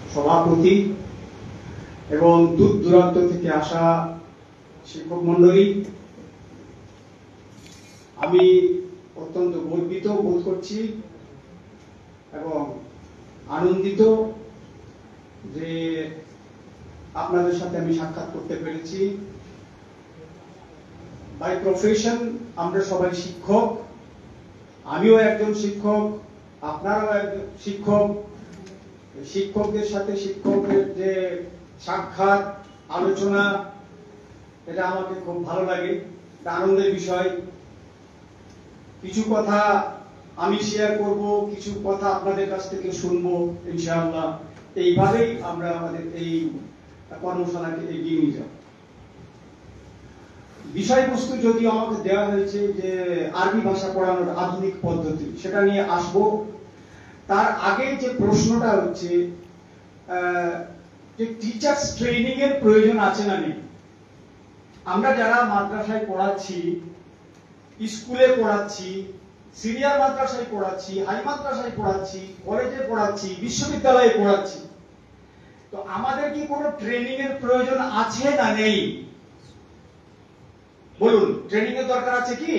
সভাপতি এবং দূর দূরান্ত থেকে আসা শিক্ষক মন্ডলী, আমি অত্যন্ত গর্বিত বোধ করছি এবং আনন্দিত যে আপনাদের সাথে আমি সাক্ষাৎ করতে পেরেছি। বাই প্রফেশন আমরা সবাই শিক্ষক, আমিও একজন শিক্ষক, আপনারাও একজন শিক্ষক। শিক্ষকদের সাথে শিক্ষকের যে সাক্ষাৎ আলোচনা, এটা আমাকে খুব ভালো লাগে, এটা আনন্দের বিষয়। কিছু কথা আমি শেয়ার করব, কিছু কথা আপনাদের কাছ থেকে শুনবো ইনশাআল্লাহ। এইভাবেই আমরা আমাদের এই কর্মশালাকে এগিয়ে নিয়ে যাব। বিষয়বস্তু যদি আমাকে দেওয়া হয়েছে যে আরবি ভাষা পড়ানোর আধুনিক পদ্ধতি, সেটা নিয়ে আসব। তার আগে যে প্রশ্নটা হচ্ছে যে টিচার্স ট্রেনিং এর প্রয়োজন আছে না নেই। আমরা যারা মাদ্রাসায় পড়াচ্ছি, স্কুলে পড়াচ্ছি, সিনিয়র মাদ্রাসায় পড়াচ্ছি, হাই মাদ্রাসায় পড়াচ্ছি, কলেজে পড়াচ্ছি, বিশ্ববিদ্যালয়ে পড়াচ্ছি, তো আমাদের কি কোনো ট্রেনিং এর প্রয়োজন আছে না নেই? বলুন, ট্রেনিং এর দরকার আছে কি?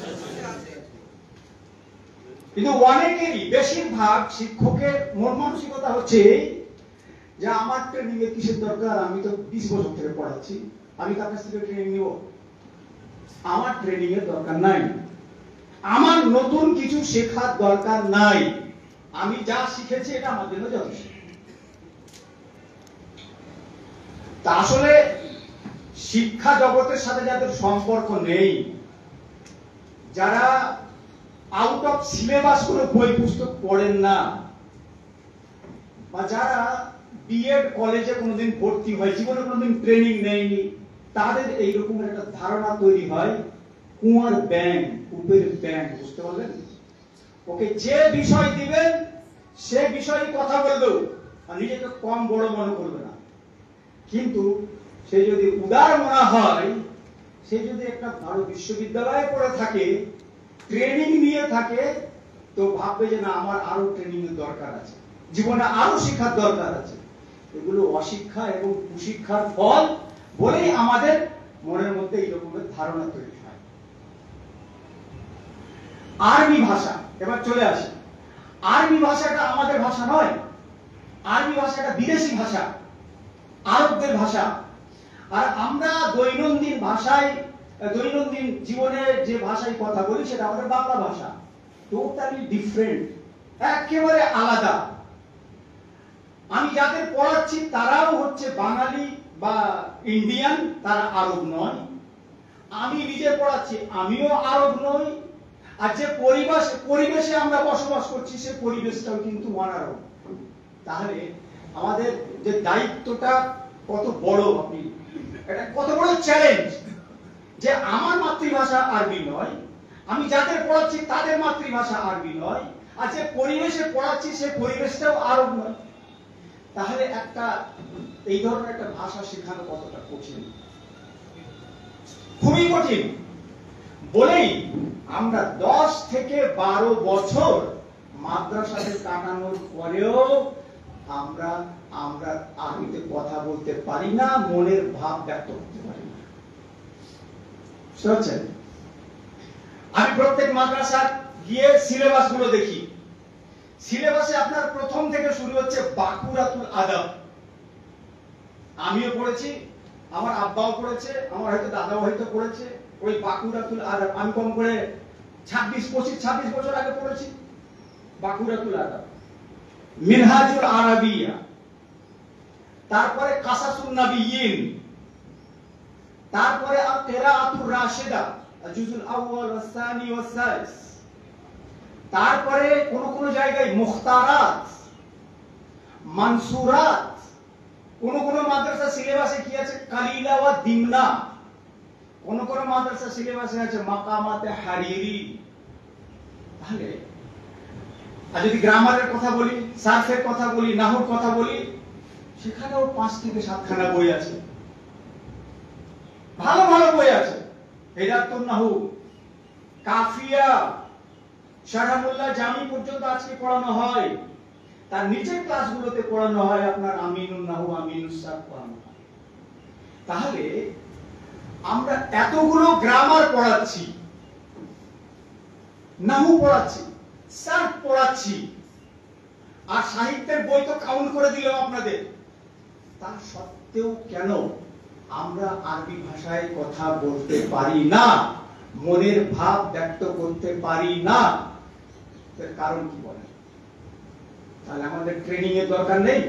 কিন্তু অনেকেরই, বেশিরভাগ শিক্ষকের মন মানসিকতা হচ্ছে যে আমার ট্রেনিং এর কিসের দরকার, আমি তো 20 বছর ধরে পড়াচ্ছি, আমি তার কাছ থেকে ট্রেনিং নিব। আমার ট্রেনিং এর দরকার নাই, আমার নতুন কিছু শেখার দরকার নাই, আমি যা শিখেছি এটা আমার জন্য যথেষ্ট। তা আসলে শিক্ষা জগতের সাথে যাদের সম্পর্ক নেই, যারা আউট অফ সিলেবাস কোনো বই পুস্তক পড়েন না, বা যারা বিএড কলেজে কোনোদিন ভর্তি হয়, জীবনে কোনোদিন ট্রেনিং নেয়নি, তাদের এইরকম একটা ধারণা তৈরি হয় কুয়ার ব্যাং, কূপের ব্যাং। বুঝতে পারলেন? ওকে যে বিষয় দিবেন সে বিষয়ে কথা বলবেও আর নিজেকে কম বড় মনে করবে না। কিন্তু সে যদি উদার মনা হয়, সে যদি একটা ভালো বিশ্ববিদ্যালয়ে পড়ে থাকে, ট্রেনিং নিয়ে থাকে, তো ভাববে যে না, আমার আরো ট্রেনিং এর দরকার আছে, জীবনে আরো শিক্ষার দরকার আছে। এগুলো অশিক্ষা এবং কুশিক্ষার ফল বলেই আমাদের মনের মধ্যে এই রকমের ধারণা তৈরি হয়। আরবি ভাষা, এবার চলে আসে। আরবি ভাষাটা আমাদের ভাষা নয়, আরবি ভাষাটা বিদেশি ভাষা, আরবদের ভাষা। আর আমরা দৈনন্দিন ভাষায়, দৈনন্দিন জীবনে যে ভাষায় কথা বলি সেটা আমাদের বাংলা ভাষা। টোটালি ডিফারেন্ট, একেবারে আলাদা। আমি যাদের পড়াচ্ছি তারাও হচ্ছে বাঙালি বা ইন্ডিয়ান, তারা আরব নয়। আমি নিজে পড়াচ্ছি, আমিও আরব নই। আর যে পরিবেশে আমরা বসবাস করছি সে পরিবেশটাও কিন্তু অনারব। তাহলে আমাদের যে দায়িত্বটা কত বড়, আপনি এটা কত বড় চ্যালেঞ্জ যে আমার মাতৃভাষা আরবি নয়, আমি যাদের পড়াচ্ছি তাদের মাতৃভাষা আরবি নয়, আর যে পরিবেশে পড়াচ্ছি সে পরিবেশটাও আরব নয়। তাহলে একটা এই ধরনের একটা ভাষা শেখানো কতটা কঠিন, খুবই কঠিন। বলেই আমরা 10 থেকে 12 বছর মাদ্রাসাতে কাটানোর পরেও আমরা আরবিতে কথা বলতে পারি না, মনের ভাব ব্যক্ত করতে পারি না। শুনছেন? আমি প্রত্যেক মাদ্রাসা গিয়ে সিলেবাস গুলো দেখি। সিলেবাসে আপনার প্রথম থেকে শুরু হচ্ছে বাকুরাতুল আদাব। আমিও পড়েছি, আমার আব্বাও পড়েছে, আমার হয়তো দাদাও হয়তো পড়েছে ওই বাকুরাতুল আদাব। আমি কম করে 26 বছর আগে পড়েছি বাকুরাতুল আদাব। মিনহাজুল আরাবিয়া, তারপরে কাসাসুন নবিয়্যিন, তারপরে আল কিরাআতুর রাশিদা, জুজুল আউয়াল ওয়াস সানি ওয়াস সালিস, তারপরে কোন কোন জায়গায় মুখতারাত, মানসুরাত, কোন কোন মাদ্রাসা সিলেবাসে কি আছে কালিলা ওয়া দিমনা, কোন কোন মাদ্রাসা সিলেবাসে আছে মাকামাতে হারিরি। তাহলে আর যদি গ্রামারের কথা বলি, সার্ফের কথা বলি, নাহর কথা বলি, সেখানেও 5 থেকে 7 খানা বই আছে, ভালো ভালো বই আছে। হেদায়াতুন নাহু, কাফিয়া, শাহরামুল্লাহ জামি পর্যন্ত আজকে পড়ানো হয়। তার নিচের ক্লাসগুলোতে পড়ানো হয় আপনার আমিনুন নাহু, আমিনুস সারফ পড়ানো হয়। তাহলে আমরা এতগুলো গ্রামার পড়াচ্ছি, নাহু পড়াচ্ছি, সারফ পড়াচ্ছি, আর সাহিত্যের বই তো কাউন্ট করে দিলাম আপনাদের, তা সত্ত্বেও কেন আমরা আরবি ভাষায় কথা বলতে পারি না, মনের ভাব ব্যক্ত করতে পারি না? এর কারণ কি বলেন? তাহলে আমাদের ট্রেনিং এর দরকার নেই?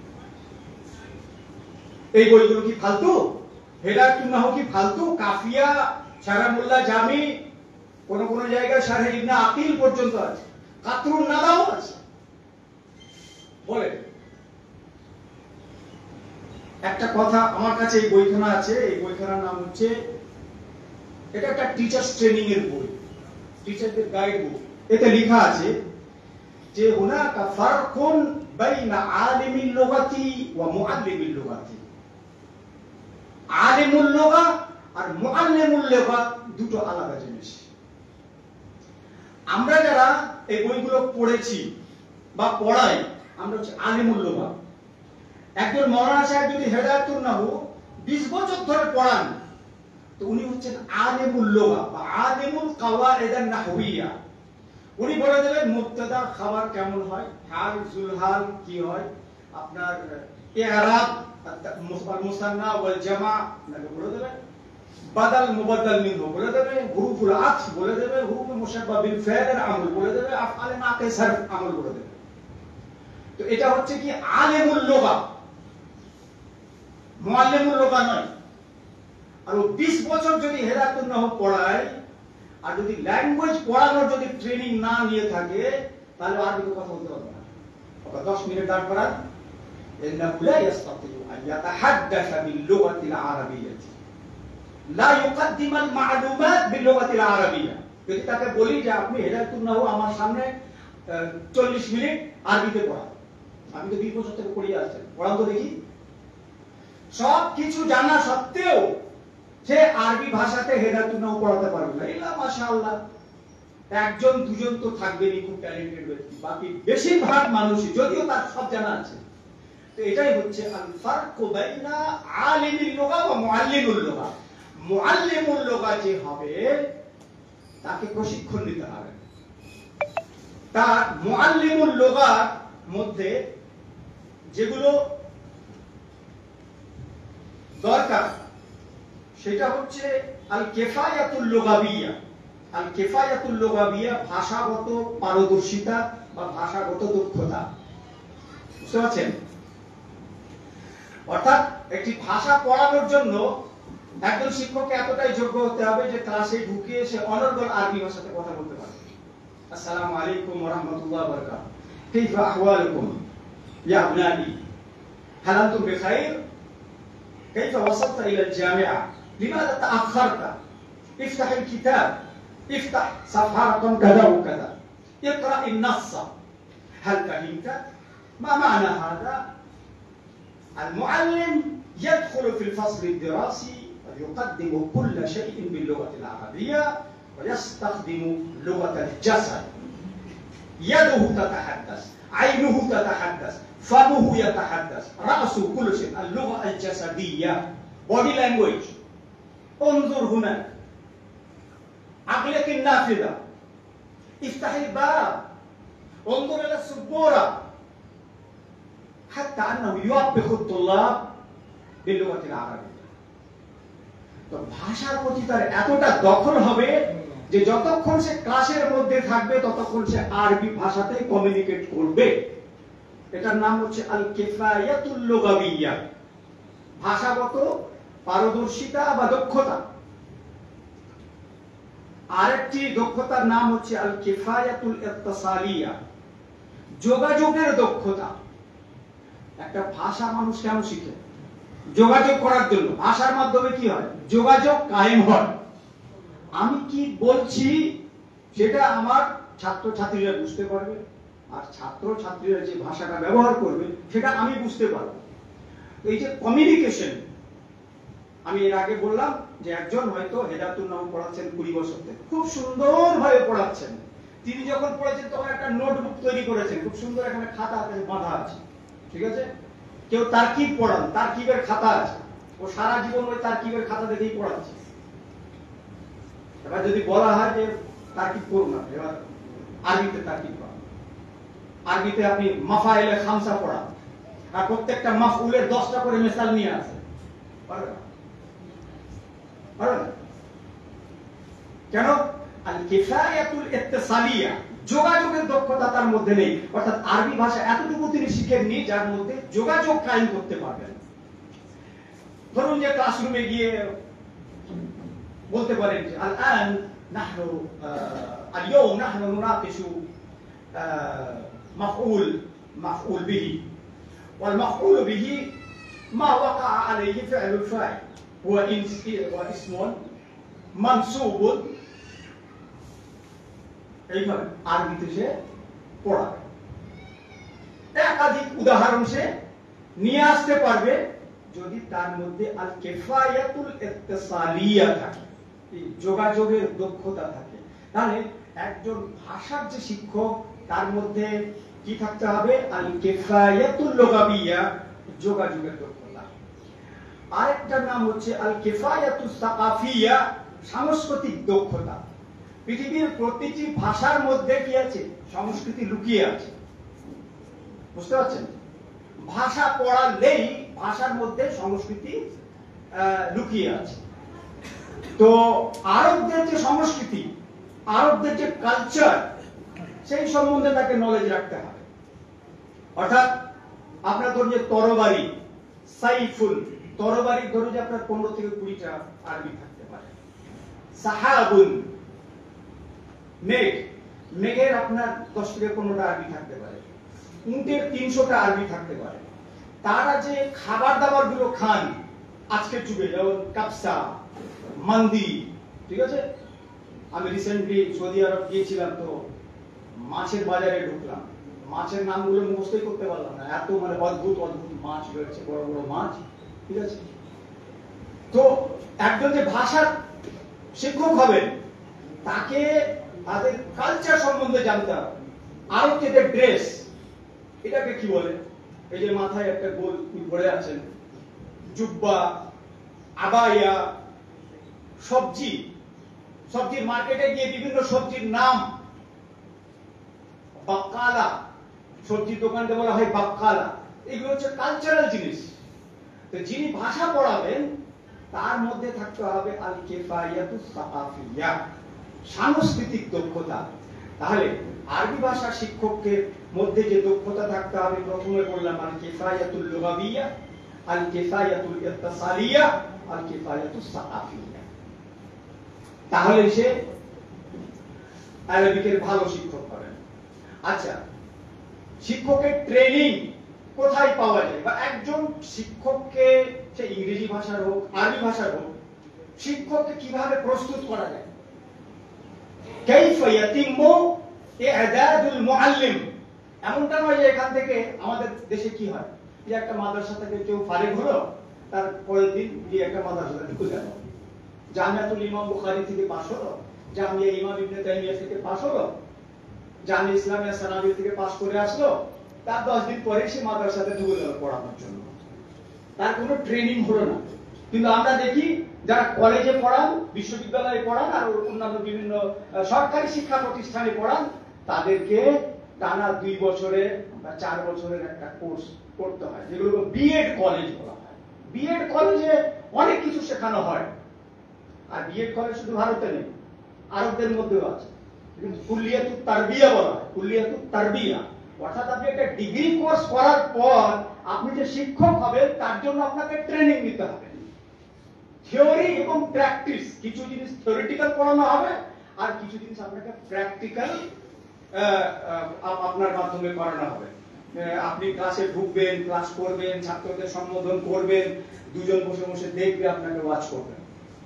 এই বইগুলো কি ফালতু? হেদায়াতুন নাহু কি ফালতু? কাফিয়া, শারহ মোল্লা জামি, কোন কোন জায়গায় শারহ ইবনে আকিল পর্যন্ত আছে, কাতরুন নাদাও আছে। বলে একটা কথা আমার কাছে এই বইখানা আছে, এই বইখানার নাম হচ্ছে, এটা একটা টিচার্স ট্রেনিং এর বই, টিচারদের গাইড বুক। এতে লেখা আছে যে হুনাকা ফারকুন বাইনা আলিমিল লুগাতি ওয়া মুআল্লিমিল লুগাতি। আলিমুল লুগা আর মুআল্লিমুল লুগা দুটো আলাদা জিনিস। আমরা যারা এই বইগুলো পড়েছি বা পড়াই, আমরা হচ্ছে আলিমুল লুগা। একজন মাওলানা সাহেব যদি হেদায়াতুন নাহু 20 বছর ধরে পড়ান, তো উনি হচ্ছেন আলিমুল লুগা বা আলিমুল কাওয়াইদান নাহওয়িয়া। উনি বলে দেবেন মুবতাদা খাবার কেমন হয়, হাল জুলহাল কি হয়, আপনার ইরাব মুসান্না ওয়াল জামা বলে দেবে, বাদাল মুবাদ্দাল মিনহু বলে দেবে, হুরুফুল আতফ বলে দেবে, হুরুফ মুশাব্বাহ বিল ফাইল আমল বলে দেবে, আফআলে নাকিস সারফ আমল বলে দেবে। তো এটা হচ্ছে কি আলিমুল লুগা, মুআল্লিমুল লুগা নয়। আর 20 বছর যদি হেদায়াতুন নাহু পড়ায়, আর যদি ল্যাঙ্গুয়েজ পড়ানোর যদি ট্রেনিং না নিয়ে থাকে, তাহলে আরবিতে কথা বলতে পারবে না। 10 মিনিট দাঁড় করান, ইন্নাহু লা ইস্তাতিউ আন ইয়াতাহাদ্দাসা বিল লুগাতিল আরাবিয়্যাতি লা ইউকদ্দিমাল মা'লুমাত বিল লুগাতিল আরাবিয়্যা। যদি তাকে বলি যে আপনি হেদায়াতুন নাহু আমার সামনে 40 মিনিট আরবিতে পড়ান, আমি তো 20 বছর থেকে পড়িয়ে আসছেন, পড়ান তো দেখি। সব কিছু জানা সত্ত্বেও সে আরবি ভাষাতে হেদায়াতুন নাহু পড়াতে পারবে না। ইল্লা মাশাআল্লাহ একজন দুজন তো থাকবেনই খুব ট্যালেন্টেড ব্যক্তি, বাকি বেশিরভাগ মানুষই, যদিও তার সব জানা আছে। তো এটাই হচ্ছে আল ফারকু বাইনা আলিমিল লুগা ওয়া মুআল্লিমুল লুগা। মুআল্লিমুল লুগা যে হবে তাকে প্রশিক্ষণ দিতে হবে। তার মুআল্লিমুল লুগার মধ্যে যেগুলো দরকার সেটা হচ্ছে আল কিফায়াতুল লুগাবিয়্যা। আল কিফায়াতুল লুগাবিয়্যা ভাষাগত পারদর্শিতা বা ভাষাগত দক্ষতা। বুঝতে পারছেন? অর্থাৎ একটি ভাষা পড়ানোর জন্য একজন শিক্ষককে এতটাই যোগ্য হতে হবে যে ক্লাসে ঢুকে সে অনর্গল আরবি ভাষাতে কথা বলতে পারে। আসসালামু আলাইকুম ওয়া রাহমাতুল্লাহি ওয়া বারাকাতুহু, কাইফা আহওয়ালুকুম ইয়া আবনাই, হাল আনতুম বিখাইর, কাইফা ওয়াসালতা ইলা আল-জামিআ, লিমাযা তাআখারতা, ইফতাহ আল-কিতাব, ইফতাহ সাফহাতান কাযা ওয়া কাযা, ইকরা আন-নাস, হাল ফাহিমতা, মা মা'না হাযা। المعلم يدخل في الفصل الدراسي ويقدم كل شيء باللغة العربية ويستخدم لغة الجسد. يده تتحدث، عينه تتحدث، فمه يتحدث، رأسه، كل شيء. اللغة الجسدية body language. انظر هنا، عقلك النافذة، افتح الباب، انظر إلى السبورة، حتى أنه يوبخ الطلاب باللغة العربية. তো ভাষার প্রতি তার এতটা দখল হবে যে যতক্ষণ সে ক্লাসের মধ্যে থাকবে ততক্ষণ সে আরবি ভাষাতে কমিউনিকেট করবে। এটার নাম হচ্ছে আল কিফায়াতুল লুগাবিয়্যা, ভাষাগত পারদর্শিতা বা দক্ষতা। আরেকটি দক্ষতার নাম হচ্ছে আল কিফায়াতুল ইত্তিসালিয়া, যোগাযোগের দক্ষতা। একটা ভাষা মানুষ কেন শিখে? যোগাযোগ করার জন্য। ভাষার মাধ্যমে কি হয়? যোগাযোগ কায়েম হয়। আমি কি বলছি সেটা আমার ছাত্র ছাত্রীরা বুঝতে পারবে, আর ছাত্র ছাত্রীরা যে ভাষাটা ব্যবহার করবে সেটা আমি বুঝতে পারবো। এই যে কমিউনিকেশন, আমি এর আগে বললাম যে একজন হয়তো হেদায়াতুন নাহু পড়াচ্ছেন 20 বছর থেকে, খুব সুন্দরভাবে পড়াচ্ছেন, তিনি যখন পড়েছেন তখন একটা নোটবুক তৈরি করেছেন, খুব সুন্দর এখানে খাতা বাঁধা আছে, ঠিক আছে। কেউ তারকিব পড়ান, তারকিবের খাতা আছে, ও সারা জীবন ওই তারকিবের খাতা দেখেই পড়াচ্ছে। এবার যদি বলা হয় যে তারকিব করুন না, এবার আরবিতে তারকিব করা, আরবিতে আপনি মাফাইলে খামসা পড়ান, আর প্রত্যেকটা মাফউলের 10টা করে মিসাল নিয়ে আসে, পারবে না? কেন? আল কিফায়াতুল ইত্তিসালিয়া, যোগাযোগের দক্ষতা তার মধ্যে নেই। অর্থাৎ আরবি ভাষা এতটুকু তিনি শিখেননি যার মধ্যে যোগাযোগ কায়েম করতে পারবেন। ধরুন যে ক্লাসরুমে গিয়ে বলতে পারেন যে আল-আন নাহনু আল-ইয়াওম নাহনু নুনাকিশু মাফউল বিহি ওয়াল মাফউল বিহি মা ওয়াকা আলাইহি ফি'লুল ফাইল হুয়া ইসমুন মানসুবুন। এইভাবে আরবিতে সে পড়াবে, একাধিক উদাহরণ সে নিয়ে আসতে পারবে যদি তার মধ্যে আল কিফায়াতুল ইত্তিসালিয়া থাকে, যোগাযোগের দক্ষতা থাকে। তাহলে একজন ভাষার যে শিক্ষক তার মধ্যে কি থাকতে হবে? আল কিফায়াতুল লুগাবিয়া, যোগাযোগের দক্ষতা। আরেকটা নাম হচ্ছে আল কিফায়াতুস সাকাফিয়া, সাংস্কৃতিক দক্ষতা। পৃথিবীর প্রতিটি ভাষার মধ্যে কি আছে? সংস্কৃতি লুকিয়ে আছে, বুঝতে পারছেন? ভাষা পড়ালেই ভাষার মধ্যে সংস্কৃতি লুকিয়ে আছে। তো আরবদের যে সংস্কৃতি, আরবদের যে কালচার, সেই সম্বন্ধে তাকে নলেজ রাখতে হবে। অর্থাৎ আপনার ধরুন যে তরবারি, সাইফুল, তরবারি ধরুন যে আপনার 15 থেকে 20টা আরবি থাকতে পারে। সাহাবুন, মেঘ, মেঘের আপনার 10 থেকে 15টা আরবি থাকতে পারে। উটের 300টা আরবি থাকতে পারে। তারা যে খাবার দাবার গুলো খান আজকের যুগে, যেমন কাপসা, মান্দি, ঠিক আছে। আমি রিসেন্টলি সৌদি আরব গিয়েছিলাম, তো মাছের বাজারে ঢুকলাম, মাছের নামগুলো মুখস্থই করতে পারলাম না, এত মানে অদ্ভুত অদ্ভুত মাছ রয়েছে, বড় বড় মাছ, ঠিক আছে। তো একজন যে ভাষার শিক্ষক হবেন তাকে তাদের কালচার সম্বন্ধে জানতে হবে। আরবদের ড্রেস, এটাকে কি বলে? এই যে মাথায় একটা গোল পরে আছেন, জুব্বা, আবায়া, সবজি, সবজির মার্কেটে গিয়ে বিভিন্ন সবজির নাম, বাক্কালা, সবজির দোকানকে বলা হয় বাক্কালা। এগুলো হচ্ছে কালচারাল জিনিস। তো যিনি ভাষা পড়াবেন তার মধ্যে থাকতে হবে আল কিফায়াতুস সাকাফিয়া, সাংস্কৃতিক দক্ষতা। তাহলে আরবি ভাষা শিক্ষকের মধ্যে যে দক্ষতা থাকতে হবে, প্রথমে বললাম আল কিফায়াতুল লুগাবিয়া, আল কিফায়াতুল ইত্তিসালিয়া, আল কিফায়াতুস সাকাফিয়া। তাহলে সে আরবিকের ভালো শিক্ষক হবেন। আচ্ছা, শিক্ষকের ট্রেনিং কোথায় পাওয়া যায়, বা একজন শিক্ষককে, সে ইংরেজি ভাষার হোক আরবি ভাষার হোক, শিক্ষককে কিভাবে প্রস্তুত করা যায়? কাইফা ইয়াতিমু ই'দাদুল মুআল্লিম। এমনটা নয় যে এখান থেকে আমাদের দেশে কি হয় যে একটা মাদ্রাসা থেকে কেউ ফারিগ হলো, তার পরের দিন গিয়ে একটা মাদ্রাসাতে ঢুকে গেল, জামিয়াতুল ইমাম বুখারী থেকে পাশ হলো, জামিয়া ইমাম ইবনে তাইমিয়া থেকে পাশ হলো, জামিয়া ইসলামিয়া সানাবি থেকে পাশ করে আসলো, তার 10 দিন পরে সে মাদ্রাসাতে ঢুকে গেল পড়ানোর জন্য, তার কোনো ট্রেনিং হলো না। কিন্তু আমরা দেখি যারা কলেজে পড়ান, বিশ্ববিদ্যালয়ে পড়ান, আর অন্যান্য বিভিন্ন সরকারি শিক্ষা প্রতিষ্ঠানে পড়ান, তাদেরকে টানা 2 বছরের বা 4 বছরের একটা কোর্স করতে হয়, যেগুলো বিএড কলেজ বলা হয়। বিএড কলেজে অনেক কিছু শেখানো হয়। আর বিএড কলেজ শুধু ভারতে নেই, আরবদের মধ্যেও আছে। কিন্তু কুল্লিয়াতুত তারবিয়া বলা হয়, কুল্লিয়াতুত তারবিয়া। অর্থাৎ আপনি একটা ডিগ্রি কোর্স করার পর আপনি যে শিক্ষক হবেন তার জন্য আপনাকে ট্রেনিং নিতে হবে। থিওরি এবং প্র্যাকটিস, কিছু জিনিস থিওরিটিক্যাল পড়ানো হবে, আর কিছু জিনিস আপনাকে প্র্যাকটিক্যাল আপনার মাধ্যমে করানো হবে। আপনি ক্লাসে ঢুকবেন, ক্লাস করবেন, ছাত্রদের সম্বোধন করবেন, দুজন বসে বসে দেখবে, আপনাকে ওয়াচ করবেন।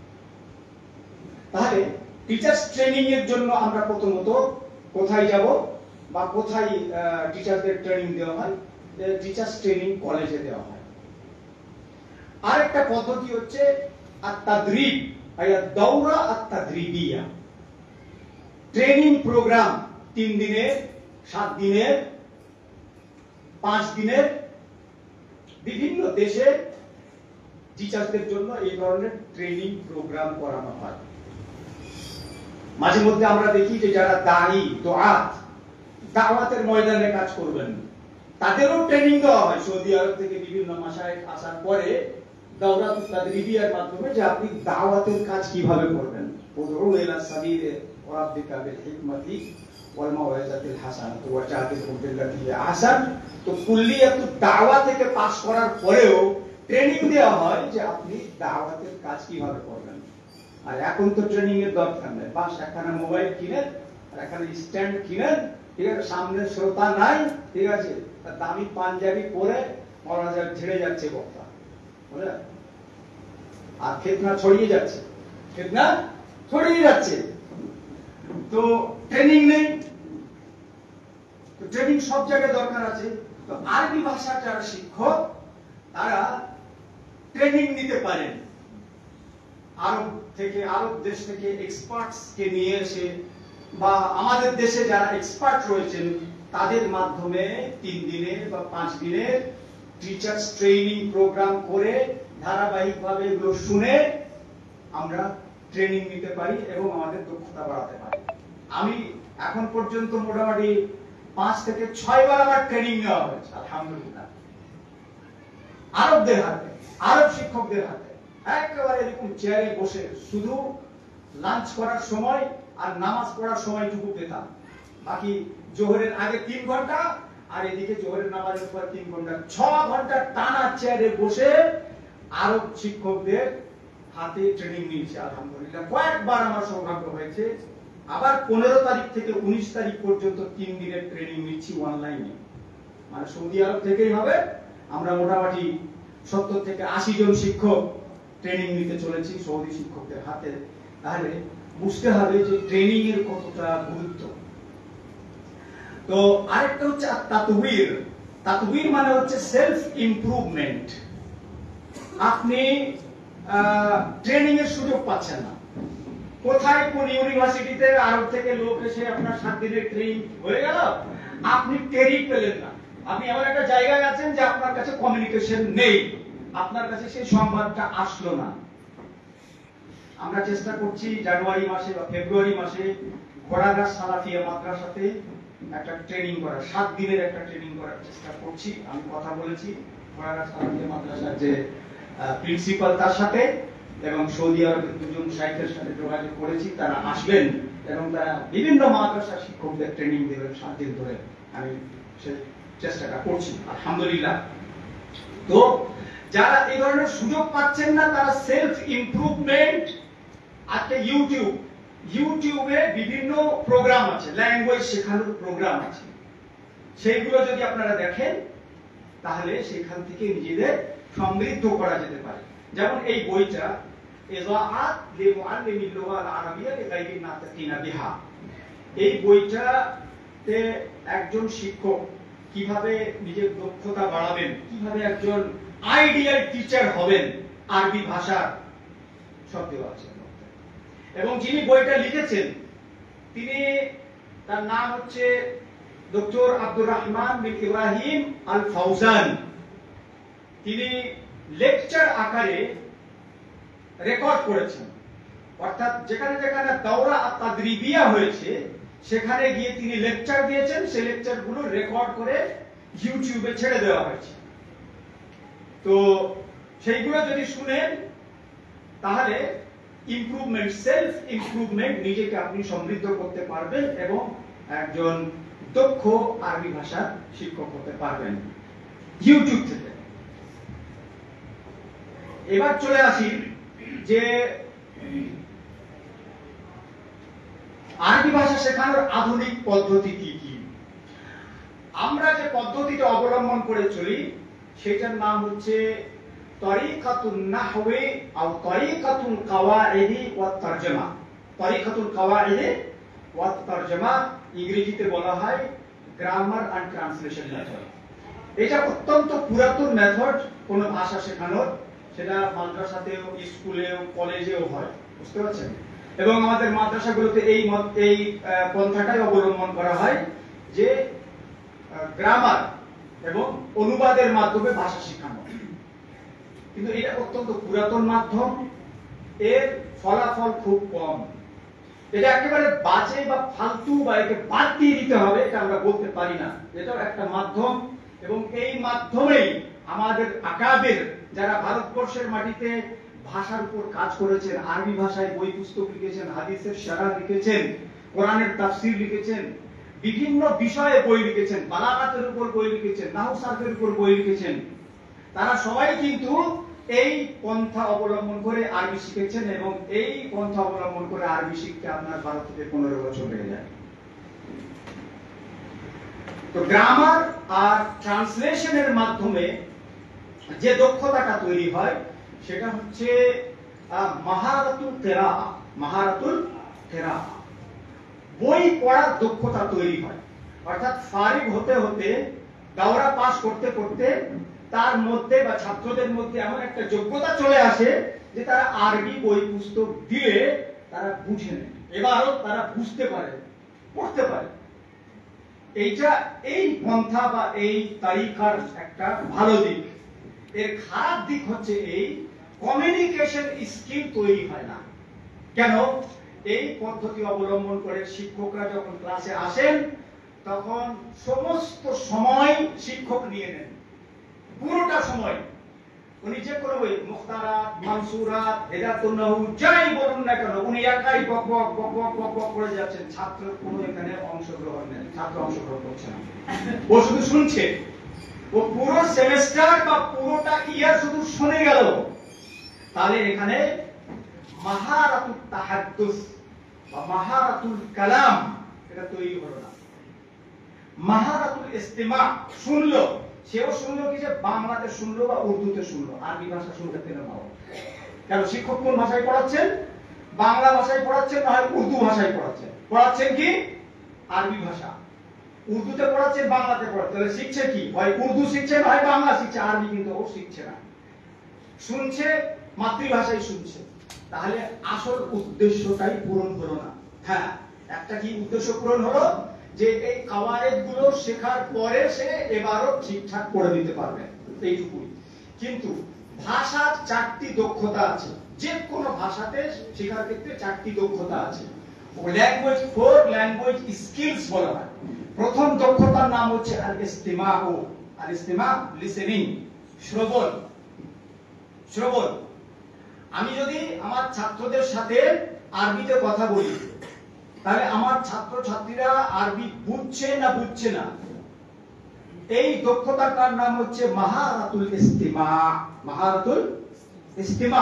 তাহলে টিচার্স ট্রেনিং এর জন্য আমরা প্রথমত কোথায় যাব, বা কোথায় টিচারদের ট্রেনিং দেওয়া হয়? টিচার্স ট্রেনিং কলেজে দেওয়া হয়। আরেকটা পদ্ধতি হচ্ছে আত-তাদরিব, আয়া দাওরা আত-তাদরিবিয়া, ট্রেনিং প্রোগ্রাম। 3 দিনের, 7 দিনের, 5 দিনের বিভিন্ন দেশে টিচারদের জন্য এই ধরনের ট্রেনিং প্রোগ্রাম করানো হয়। মাঝে মধ্যে আমরা দেখি যে যারা দায়ী, দাওয়াতের ময়দানে কাজ করবেন, তাদেরও ট্রেনিং দেওয়া হয় সৌদি আরব থেকে বিভিন্ন মাসায়েখ আসার পরে দাওরাতুত তাদরিবিয়ার মাধ্যমে, যে আপনি দাওয়াতের কাজ কিভাবে করবেন। উদউ ইলা সাবিলি রাব্বিকা বিল হিকমাতি ওয়াল মাউইজাতিল হাসানাতি ওয়া জাহিদহুম বিল্লাতি হিয়া আহসান। তো কুল্লিয়াতুদ দাওয়া থেকে পাস করার পরেও ট্রেনিং দেওয়া হয় যে আপনি দাওয়াতের কাজ কিভাবে করবেন। আর এখন তো ট্রেনিং এর দরকার নেই, বাস একখানা মোবাইল কিনেন আর একখানা স্ট্যান্ড কিনেন, ঠিক আছে, সামনে শ্রোতা নাই, ঠিক আছে, দামি পাঞ্জাবি পরে মৌলানা সাহেব ঝেড়ে যাচ্ছে বক্তা, বুঝলেন, আর ফিতনা ছড়িয়ে যাচ্ছে, ফিতনা ছড়িয়ে যাচ্ছে। তো ট্রেনিং নেই, তো ট্রেনিং সব জায়গায় দরকার আছে। তো আরবি ভাষার যারা শিক্ষক তারা ট্রেনিং নিতে পারেন আরব দেশ থেকে এক্সপার্টস কে নিয়ে এসে, বা আমাদের দেশে যারা এক্সপার্ট রয়েছেন তাদের মাধ্যমে 3 দিনের বা 5 দিনের টিচার্স ট্রেনিং প্রোগ্রাম করে ধারাবাহিকভাবে এগুলো শুনে আমরা ট্রেনিং নিতে পারি এবং আমাদের দক্ষতা বাড়াতে পারি। আমি এখন পর্যন্ত মোটামুটি 5 থেকে 6 বার আমার ট্রেনিং নেওয়া হয়েছে আলহামদুলিল্লাহ, আরবদের হাতে, আরব শিক্ষকদের হাতে। একেবারে এরকম চেয়ারে বসে শুধু লাঞ্চ করার সময় আর নামাজ পড়ার সময়টুকু পেতাম, বাকি জোহরের আগে 3 ঘন্টা আর এদিকে জোহরের নামাজের পর 3 ঘন্টা, 6 ঘন্টা টানা চেয়ারে বসে আরব শিক্ষকদের হাতে ট্রেনিং নিয়েছি আলহামদুলিল্লাহ। কয়েকবার আমার সৌভাগ্য হয়েছে। আবার 15 তারিখ থেকে 19 তারিখ পর্যন্ত 3 দিনের ট্রেনিং নিচ্ছি অনলাইনে, মানে সৌদি আরব থেকেই হবে। আমরা মোটামুটি 70 থেকে 80 জন শিক্ষক ট্রেনিং নিতে চলেছি সৌদি শিক্ষকদের হাতে। তাহলে বুঝতে হবে যে ট্রেনিং এর কতটা গুরুত্ব। তো আরেকটা হচ্ছে তাতওয়ির। তাতওয়ির মানে হচ্ছে সেলফ ইমপ্রুভমেন্ট। আপনি ট্রেনিং এর সুযোগ পাচ্ছেন না, কোথায় কোন ইউনিভার্সিটিতে আরব থেকে লোক এসে আপনার 7 দিনের ট্রেনিং হয়ে গেল, আপনি টেরি পেলেন না। আপনি এমন একটা জায়গায় আছেন যে আপনার কাছে কমিউনিকেশন নেই, আপনার কাছে সেই সংবাদটা আসলো না। আমরা চেষ্টা করছি জানুয়ারি মাসে বা ফেব্রুয়ারি মাসে ঘোড়াঘাট সালাফিয়া মাদ্রাসাতে একটা ট্রেনিং করার, 7 দিনের একটা ট্রেনিং করার চেষ্টা করছি। আমি কথা বলেছি ঘোড়াঘাট সালাফিয়া মাদ্রাসার যে প্রিন্সিপাল তার সাথে, এবং সৌদি আরবের 2 জন শাইখের সাথে যোগাযোগ করেছি, তারা আসবেন এবং তারা বিভিন্ন মাদ্রাসার শিক্ষকদের ট্রেনিং দেবেন 7 দিন ধরে। আমি সেই চেষ্টাটা করছি আলহামদুলিল্লাহ। তো যারা এই ধরনের সুযোগ পাচ্ছেন না তারা সেলফ ইমপ্রুভমেন্ট, আজকে ইউটিউবে বিভিন্ন প্রোগ্রাম আছে, ল্যাঙ্গুয়েজ শেখানোর প্রোগ্রাম আছে, সেইগুলো যদি আপনারা দেখেন তাহলে সেখান থেকে নিজেদের সমৃদ্ধ করা যেতে পারে। যেমন এই বইটা ইজাআত লিমুআল্লিমিল লুগাল আরাবিয়্যা লিগাইরিন নাতিকিনা বিহা, এই বইটাতে একজন শিক্ষক কিভাবে নিজের দক্ষতা বাড়াবেন, কিভাবে একজন আইডিয়াল টিচার হবেন আরবি ভাষার, সব দেওয়া আছে। এবং যিনি বইটা লিখেছেন তিনি, তার নাম হচ্ছে doctor Abdur Rahman bin Ibrahim al Fawzan. তিনি লেকচার আকারে রেকর্ড করেছেন, অর্থাৎ যেখানে যেখানে দাওরা তাদরিবিয়া হয়েছে সেখানে গিয়ে তিনি লেকচার দিয়েছেন, সেই লেকচারগুলো রেকর্ড করে ইউটিউবে ছেড়ে দেওয়া হয়েছে। তো সেইগুলো যদি শুনেন তাহলে ইমপ্রুভমেন্ট, সেলফ ইমপ্রুভমেন্ট, নিজেকে আপনি সমৃদ্ধ করতে পারবেন এবং একজন দক্ষ আরবি ভাষার শিক্ষক হতে পারবেন ইউটিউব থেকে। এবার চলে আসি যে আরবি ভাষা শেখানোর আধুনিক পদ্ধতি কি কি। আমরা যে পদ্ধতিটা অবলম্বন করে চলি সেটার নাম হচ্ছে তরিকাতুন নাহওয়ি আও তরিকাতুল কাওয়াইদি ওয়াত তারজমা। তরিকাতুল কাওয়াইদি ওয়াত তারজমা ইংরেজিতে বলা হয় গ্রামার এন্ড ট্রান্সলেশন মেথড। এটা অত্যন্ত পুরাতন মেথড কোন ভাষা শেখানোর, সেটা মাদ্রাসাতেও, স্কুলেও, কলেজেও হয়, বুঝতে পারছেন। এবং আমাদের মাদ্রাসাগুলোতে এই পন্থাটাই অবলম্বন করা হয় যে গ্রামার এবং অনুবাদের মাধ্যমে ভাষা শেখানো। কিন্তু এটা অত্যন্ত পুরাতন মাধ্যম, এর ফলাফল খুব কম। এটা একেবারে বাজে বা ফালতু বা একে বাদ দিয়ে দিতে হবে এটা আমরা বলতে পারি না। এটাও একটা মাধ্যম, এবং এই মাধ্যমেই আমাদের আকাবের যারা ভারতবর্ষের মাটিতে ভাষার উপর কাজ করেছেন, আরবি ভাষায় বই পুস্তক লিখেছেন, হাদিসের শারহ লিখেছেন, কোরআনের তাফসীর লিখেছেন, বিভিন্ন বিষয়ে বই লিখেছেন, বালাগাতের উপর বই লিখেছেন, নাহু সারফের উপর বই লিখেছেন, তারা সবাই কিন্তু এই পন্থা অবলম্বন করে আরবি শিখেছেন, এবং এই পন্থা অবলম্বন করে আরবি শিখতে আপনার 12 থেকে 15 বছর লেগে যায়। তো গ্রামার আর ট্রান্সলেশনের মাধ্যমে যে দক্ষতাটা তৈরি হয় সেটা হচ্ছে মাহারাতুল কিরাআহ। মাহারাতুল কিরাআহ, বই পড়ার দক্ষতা তৈরি হয়। অর্থাৎ ফারিগ হতে হতে, দাওরা পাস করতে করতে তার মধ্যে বা ছাত্রদের মধ্যে এমন একটা যোগ্যতা চলে আসে যে তারা আরবি বই পুস্তক দিলে তারা বুঝে নেয়, এবারও তারা বুঝতে পারে, পড়তে পারে। এইটা এই পন্থা বা এই তারিকার একটা ভালো দিক। এর খারাপ দিক হচ্ছে এই কমিউনিকেশন স্কিল তৈরি হয় না। কেন? এই পদ্ধতি অবলম্বন করে শিক্ষকরা যখন ক্লাসে আসেন তখন সমস্ত সময় শিক্ষক নিয়ে নেন, পুরোটা সময়। উনি যে কোনো বই, মুখতারাত, মানসুরাত, হেদায়াতুন নাহু যাই বলুন না কেন, উনি একাই বক বক বক বক বক বক করে যাচ্ছেন। ছাত্র কোনো এখানে অংশগ্রহণ নেই, ছাত্র অংশগ্রহণ করছে না, ও শুধু শুনছে। ও পুরো সেমেস্টার বা পুরোটা ইয়ার শুধু শুনে গেল। তাহলে এখানে মাহারাতুত তাহাদ্দুস বা মাহারাতুল কালাম এটা তৈরি হলো না। মাহারাতুল ইস্তিমা, শুনলো, সেও শুনলো কি যে বাংলাতে শুনলো বা উর্দুতে শুনলো, আরবি ভাষা শুনতে পেল না। কেন? শিক্ষক কোন ভাষায় পড়াচ্ছেন? বাংলা ভাষায় পড়াচ্ছেন, না হয় উর্দু ভাষায় পড়াচ্ছেন। পড়াচ্ছেন কি? আরবি ভাষা। উর্দুতে পড়াচ্ছেন, বাংলাতে পড়াচ্ছেন, তাহলে শিখছে কি? হয় উর্দু শিখছে, না হয় বাংলা শিখছে, আরবি কিন্তু ও শিখছে না। শুনছে, মাতৃভাষায় শুনছে। তাহলে আসল উদ্দেশ্যটাই পূরণ হলো না। হ্যাঁ, একটা কি উদ্দেশ্য পূরণ হলো যে এই কাওয়ায়েদ গুলো শেখার পরে সে এবারও ঠিকঠাক করে দিতে পারবে, এইটুকুই। কিন্তু ভাষার 4টি দক্ষতা আছে, যে কোনো ভাষাতে শেখার ক্ষেত্রে 4টি দক্ষতা আছে। ল্যাঙ্গুয়েজ 4 ল্যাঙ্গুয়েজ স্কিলস বলা হয়। প্রথম দক্ষতার নাম হচ্ছে আল ইস্তিমাউ। আল ইস্তিমা, লিসেনিং, শ্রবণ। শ্রবণ। আমি যদি আমার ছাত্রদের সাথে আরবিতে কথা বলি, তাহলে আমার ছাত্র ছাত্রীরা আরবি বুঝছে না বুঝছে না, এই দক্ষতাটার নাম হচ্ছে মাহারাতুল ইস্তিমা। মাহারাতুল ইস্তিমা,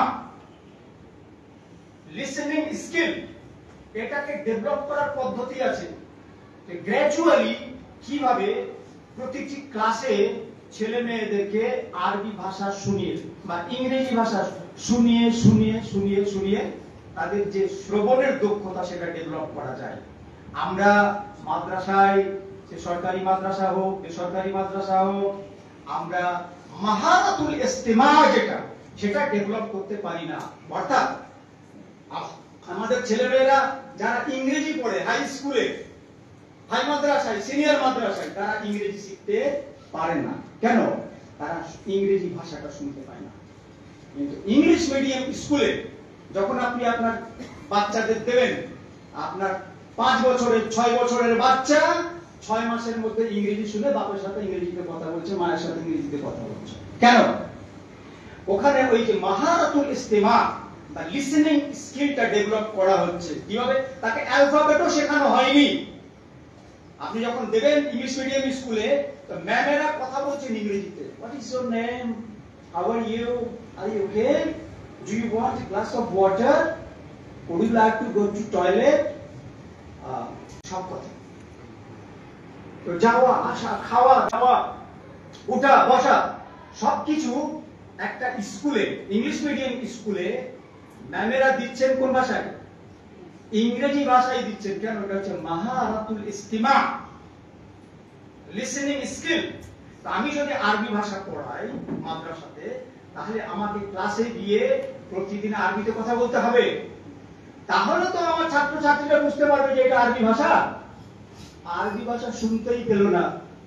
লিসেনিং স্কিল। এটাকে ডেভেলপ করার পদ্ধতি আছে। গ্র্যাজুয়ালি কিভাবে প্রতিটি ক্লাসে ছেলে মেয়েদেরকে আরবি ভাষা শুনিয়ে বা ইংরেজি ভাষা শুনিয়ে শুনিয়ে শুনিয়ে শুনিয়ে তাদের যে শ্রবণের দক্ষতা সেটা ডেভেলপ করা যায়। আমরা মাদ্রাসায়, সে সরকারি মাদ্রাসা হোক, বেসরকারি মাদ্রাসা হোক, আমরা মাহারাতুল ইস্তিমা যেটা, সেটা ডেভেলপ করতে পারি না। অর্থাৎ আমাদের ছেলেমেয়েরা যারা ইংরেজি পড়ে হাই স্কুলে, হাই মাদ্রাসায়, সিনিয়র মাদ্রাসায়, তারা ইংরেজি শিখতে পারে না। কেন? তারা ইংরেজি ভাষাটা শুনতে পায় না। কিন্তু ইংলিশ মিডিয়াম স্কুলে যখন আপনি আপনার বাচ্চাদের দেবেন, আপনার 5 বছরের 6 বছরের বাচ্চা 6 মাসের মধ্যে ইংরেজি শুনে বাবার সাথে ইংরেজিতে কথা বলছে, মায়ের সাথে ইংরেজিতে কথা বলছে। কেন? ওখানে ওই যে মাহারাতুল ইস্তিমা বা লিসেনিং স্কিলটা ডেভেলপ করা হচ্ছে। কিভাবে? তাকে অ্যালফাবেটও শেখানো হয়নি। আপনি যখন দেবেন ইংলিশ মিডিয়াম স্কুলে, তো ম্যামেরা কথা বলছেন ইংরেজিতে। What is your name, how are you, are you okay, do you want a glass of water, would you like to go to toilet, সব কথা। তো যাওয়া আসা, খাওয়া দাওয়া, উঠা বসা, সবকিছু একটা স্কুলে, ইংলিশ মিডিয়াম স্কুলে ম্যামেরা দিচ্ছেন কোন ভাষায়? ইংরেজি ভাষায় দিচ্ছেন। কেন? এটা হচ্ছে মাহারাতুল ইস্তিমা, লিসেনিং স্কিল। আমি যদি আরবি ভাষা পড়াই মাদ্রাসাতে, তাহলে আমাকে ক্লাসে গিয়ে প্রতিদিন আরবিতে কথা বলতে হবে। তাহলে তো আমার ছাত্রছাত্রীরা বুঝতে পারবে যে এটা আরবি ভাষা। আরবি ভাষা শুনতেই পেল না,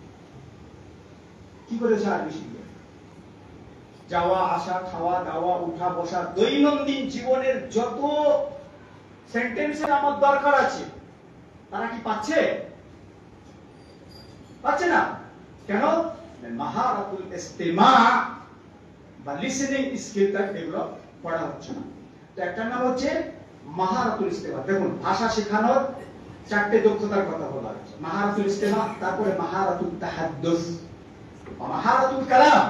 কি করেছে আরবি শিখবে? যাওয়া আসা, খাওয়া দাওয়া, উঠা বসা, দৈনন্দিন জীবনের যত সেন্টেন্সের আমার দরকার আছে তারা কি পাচ্ছে? পাচ্ছে না। কেন? মাহারাতুল ইস্তিমা বা লিসেনিং স্কিলটা ডেভেলপ করা হচ্ছে না। তো একটা নাম হচ্ছে মাহারাতুল ইস্তিমা। দেখুন, ভাষা শেখানোর 4টে দক্ষতার কথা বলা হচ্ছে। মাহারাতুল ইস্তিমা, তারপরে মাহারাতুল তাহাদ্দুস, মাহারাতুল কালাম,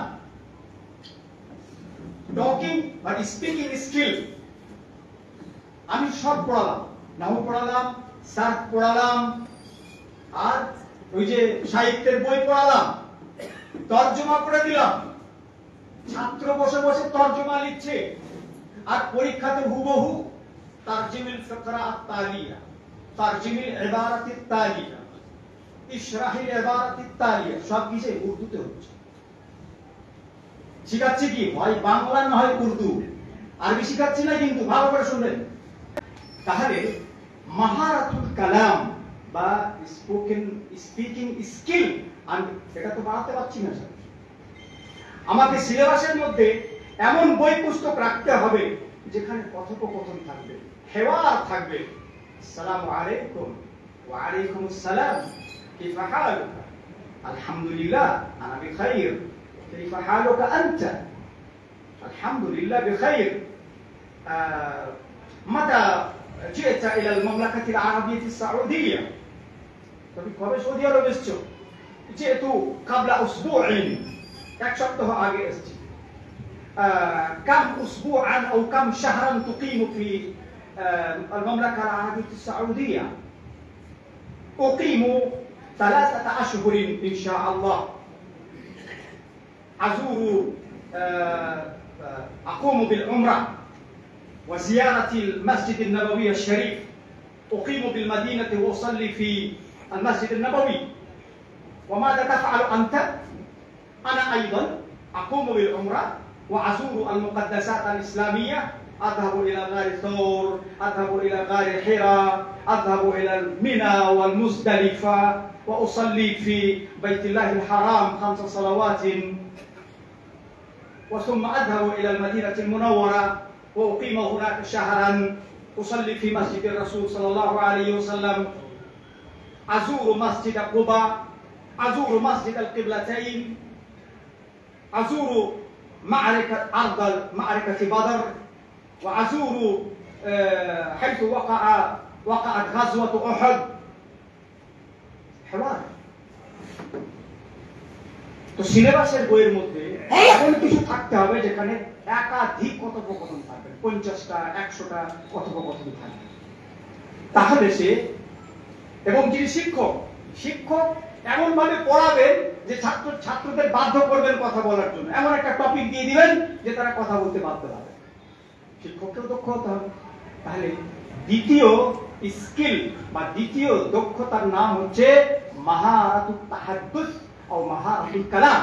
টকিং বা স্পিকিং স্কিল। আমি সব পড়ালাম, নাহু পড়ালাম, সার্ফ পড়ালাম, আর ওই যে সাহিত্যের বই পড়ালাম, তর্জমা করে দিলাম, ছাত্র বসে বসে তর্জমা লিখছে, আর পরীক্ষাতে হুবহু তারজিমিল ফিকরাত তালিয়া, তারজিমিল ইবারাতিত তালিয়া, ইশরাহিল ইবারাতিত তালিয়া সব কিছু উর্দুতে হচ্ছে। শিখাচ্ছি কি? হয় বাংলা না হয় উর্দু, আরবি শিখাচ্ছি না কিন্তু, ভালো করে শুনবেন। তাহলে মাহারাতুল কালাম বা স্পিকিং স্কিল আমি এটা তো বাড়াতে পারছি না স্যার। আমাকে সিলেবাসের মধ্যে এমন বই পুস্তক রাখতে হবে যেখানে কথোপকথন থাকবে, হেওয়ার থাকবে। আসসালামু আলাইকুম, ওয়া আলাইকুম আসসালাম, কিফা হালুকা, আলহামদুলিল্লাহ আনা বিখাইর, কিফা হালুকা আনতা, আলহামদুলিল্লাহ বিখাইর, মাতা جئت إلى المملكة العربية السعودية, তুমি কবে সৌদি আরব এসেছো? যেহেতু قبل أسبوع, এক সপ্তাহ আগে এসেছি। كم أسبوعا أو كم شهرا تقيم في المملكة العربية السعودية؟ أقيم 3 أشهر إن شاء الله. أقوم بالعمرة وزيارة المسجد النبوي الشريف، أقيم بالمدينة وأصلي في المسجد النبوي. وماذا تفعل أنت؟ أنا أيضا أقوم بالعمرة وأزور المقدسات الإسلامية، أذهب إلى غار ثور، أذهب إلى غار حراء، أذهب إلى منى والمزدلفة، وأصلي في بيت الله الحرام 5 صلوات، وثم أذهب إلى المدينة المنورة وأقيم هناك شهرا، أصلي في مسجد الرسول صلى الله عليه وسلم، أزور مسجد قباء، أزور مسجد القبلتين، أزور أرض معركة بدر، وأزور حيث وقعت غزوة أحد. حوار। তো সিলেবাসের বইয়ের মধ্যে এমন কিছু থাকতে হবে যেখানে একাধিক কথোপকথন থাকবে, 50টা 100টা কথোপকথন থাকবে। তাহলে সে, এবং যিনি শিক্ষক এমন ভাবে পড়াবেন যে ছাত্রদের বাধ্য করবেন কথা বলার জন্য, এমন একটা টপিক দিয়ে দিবেন যে তারা কথা বলতে বাধ্য হবে। শিক্ষককেও দক্ষ হতে হবে। তাহলে দ্বিতীয় স্কিল বা দ্বিতীয় দক্ষতার নাম হচ্ছে মাহারাতুত তাহাদ্দুস ও মাহারাতুল কালাম।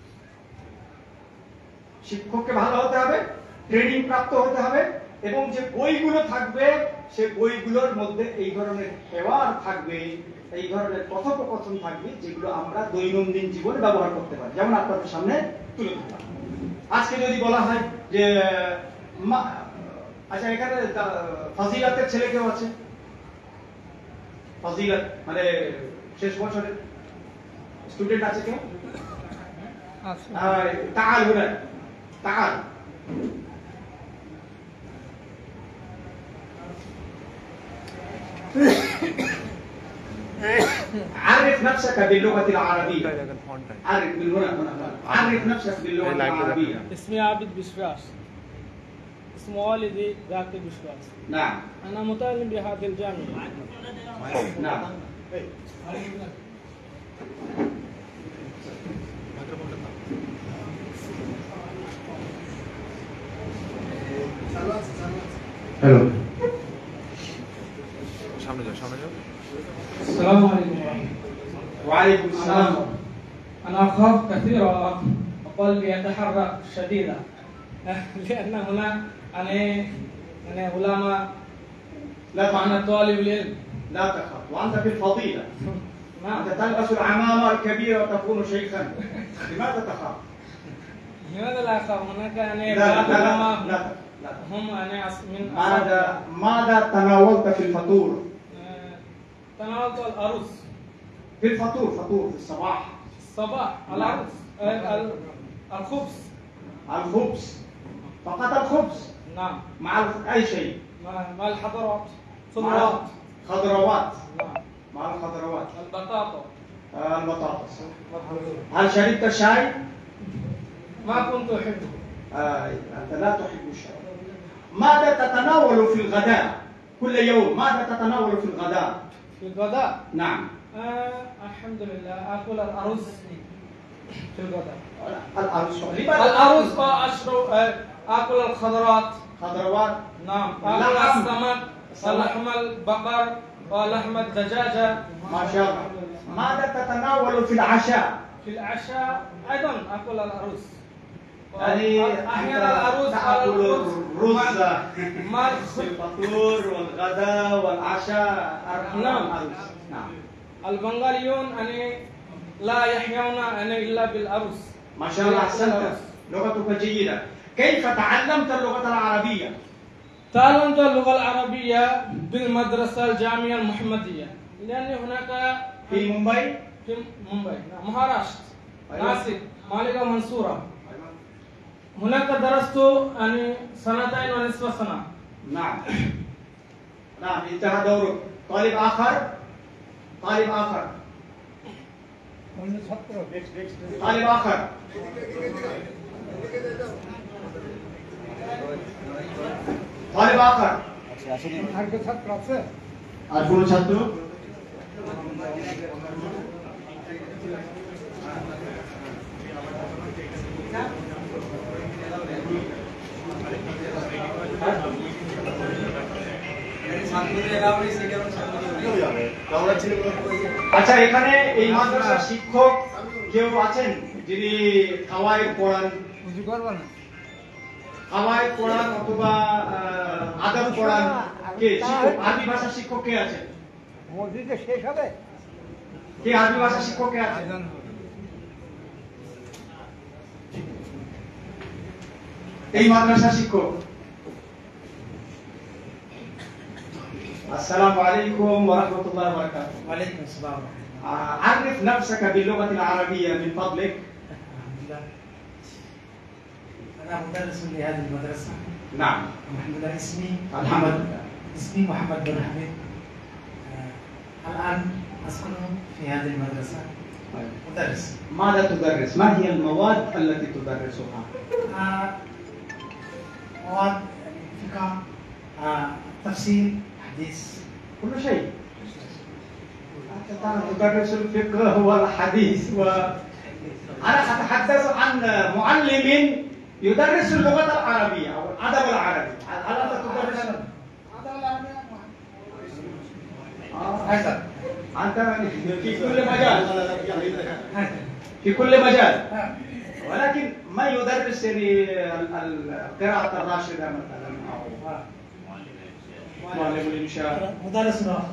শিক্ষককে ভালো হতে হবে, ট্রেনিং প্রাপ্ত হতে হবে, এবং যে বইগুলো থাকবে সে বইগুলোর মধ্যে এই ধরনের হেওয়ার থাকবে, এই ধরনের কথোপকথন থাকবে যেগুলো আমরা দৈনন্দিন জীবনে ব্যবহার করতে পারি। যেমন আপনাদের সামনে তুলে ধরলাম। আজকে যদি বলা হয় যে আচ্ছা, এখানে ফাজিলাতের ছেলে কেউ আছে? ফাজিলাত মানে শেষ বছরের স্টুডেন্ট আছে কেউ? تعال هنا، تعال. عرف نفسك باللغة العربية. عرف بالهنا هنا. عرف نفسك باللغة العربية. اسمي عابد بشواش. اسم والدي ذاكر بشواش. نعم. أنا متعلم بهذه الجامعة. نعم. হ্যালো, সামনে যাও, সামনে যাও। السلام عليكم. وعليكم السلام. أنا أخاف كثيرا وقلبي يتحرك شديدا لأن هنا أنا علماء لا معنى تخف، طالب العلم. لا تخف، وأنت في الفضيلة. نعم. أنت تلبس العمامة الكبيرة وتكون شيخا، لماذا تخاف؟ لماذا لا أخاف؟ هناك يعني لا بعض لا العلماء لا لا لا. هم يعني من ماذا تناولت في الفطور؟ تناولت الأرز في الفطور، فطور في الصباح. الصباح. الأرز الخبز. الخبز، فقط الخبز، نعم. مع أي شيء؟ مع الحضروات، مع خضروات. خضروات، نعم. مع الخضروات، البطاطا. البطاطس. هل شربت شاي؟ ما كنت أحبه. أنت لا تحب الشاي. ماذا تتناول في الغداء كل يوم؟ ماذا تتناول في الغداء؟ في الغداء نعم. الحمد لله آكل الأرز في الغداء. الأرز. الأرز وأشرب آكل الخضروات. خضروات. نعم. آكل السمك ولحم البقر ولحم الدجاجة. ما شاء الله. ماذا تتناول في العشاء؟ في العشاء أيضا آكل الأرز. يعني أحيانا الأرز تأكل الرز مع في الفطور والغداء والعشاء. نعم. نعم. البنغاليون يعني لا يحيون يعني إلا بالأرز. ما شاء الله، أحسنت، لغتك جيدة. كيف تعلمت اللغة العربية؟ تعلمت اللغة العربية بالمدرسة الجامعية المحمدية، لأن هناك في مومباي؟ في مومباي، مهاراشت، ناسك، مالكا منصورة. هناك درست يعني 2.5 سنة. نعم. نعم، انتهى دورك. طالب آخر؟ طالب آخر؟ طالب آخر؟ طالب آخر؟ আর কোন ছাত্র? আচ্ছা, এখানে এই মাদ্রাসার শিক্ষক কেউ আছেন যিনি কাওয়ায়েদ পড়ান? কাওয়ায়েদ পড়ান অথবা আদব পড়ান? কে শিক্ষক? আরবি ভাষা শিক্ষক কে আছেন? শেষ হবে। কে আরবি ভাষা শিক্ষক কে আছেন? এই মাদ্রাসার শিক্ষক। السلام عليكم ورحمة الله وبركاته. وعليكم السلام. عرف نفسك باللغة العربية من فضلك. أنا مدرس لهذه المدرسة. نعم. الحمد لله. الحمد لله. اسمي محمد بن حميد. الآن أسكن في هذه المدرسة. مدرس. ماذا تدرس؟ ما هي المواد التي تدرسها؟ مواد فقه، تفسير، حديث، كل شيء. أنت تدرس الفقه والحديث أنا أتحدث عن معلم يدرس اللغة العربية أو الأدب العربي. هل أنت تدرس؟ أيضا. أنت في كل مجال، في كل مجال، ولكن ما يدرس يعني القراءة الراشدة مثلا أو معلم الإنشاء؟ مدرس آخر.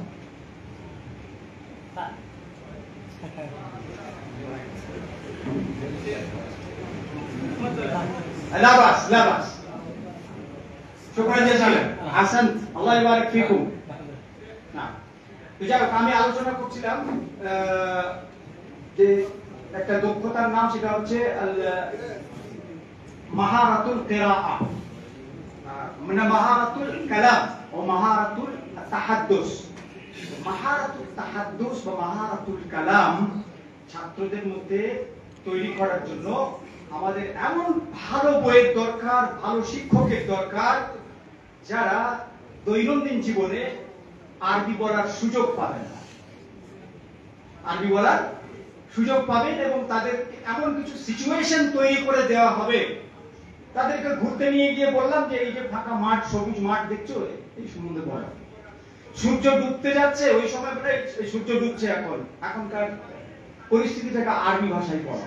لا بأس، لا بأس. شكرا جزيلا، أحسنت، الله يبارك فيكم. نعم. তো যাই হোক, আমি আলোচনা করছিলাম যে একটা দক্ষতার নাম, সেটা হচ্ছে মাহারাতুল কিরাআ, মানে মাহারাতুল কালাম ও মাহারাতুল তাহাদ্দুস। মাহারাতুল তাহাদ্দুস বা মাহারাতুল কালাম ছাত্রদের মধ্যে তৈরি করার জন্য আমাদের এমন ভালো বইয়ের দরকার, ভালো শিক্ষকের দরকার, যারা দৈনন্দিন জীবনে আরবি বলার সুযোগ পাবেন না, আরবি বলার সুযোগ পাবেন এবং তাদেরকে এমন কিছু সিচুয়েশন তৈরি করে দেওয়া হবে। তাদেরকে ঘুরতে নিয়ে গিয়ে বললাম যে এই যে ফাঁকা মাঠ, সবুজ মাঠ দেখছো, এই সম্বন্ধে বলো। সূর্য ডুবতে যাচ্ছে, ওই সময় বলে এই সূর্য ডুবছে, এখনকার পরিস্থিতিটাকে আরবি ভাষায় পড়ো।